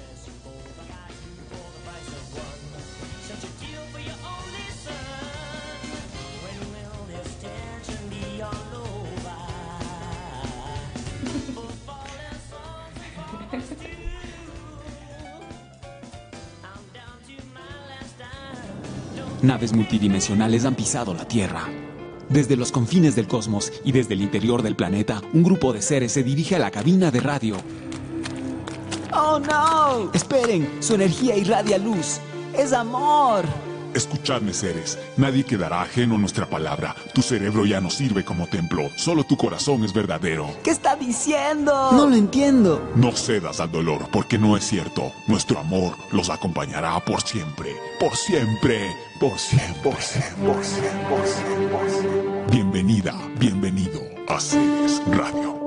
Naves multidimensionales han pisado la Tierra. Desde los confines del cosmos y desde el interior del planeta, un grupo de seres se dirige a la cabina de radio. Oh no. Esperen, su energía irradia luz. Es amor. Escuchadme, seres. Nadie quedará ajeno a nuestra palabra. Tu cerebro ya no sirve como templo. Solo tu corazón es verdadero. ¿Qué está diciendo? No lo entiendo. No cedas al dolor, porque no es cierto. Nuestro amor los acompañará por siempre. Por siempre. Por siempre. Por siempre. Por siempre. Por siempre. Bienvenida, bienvenido a Ceres Radio.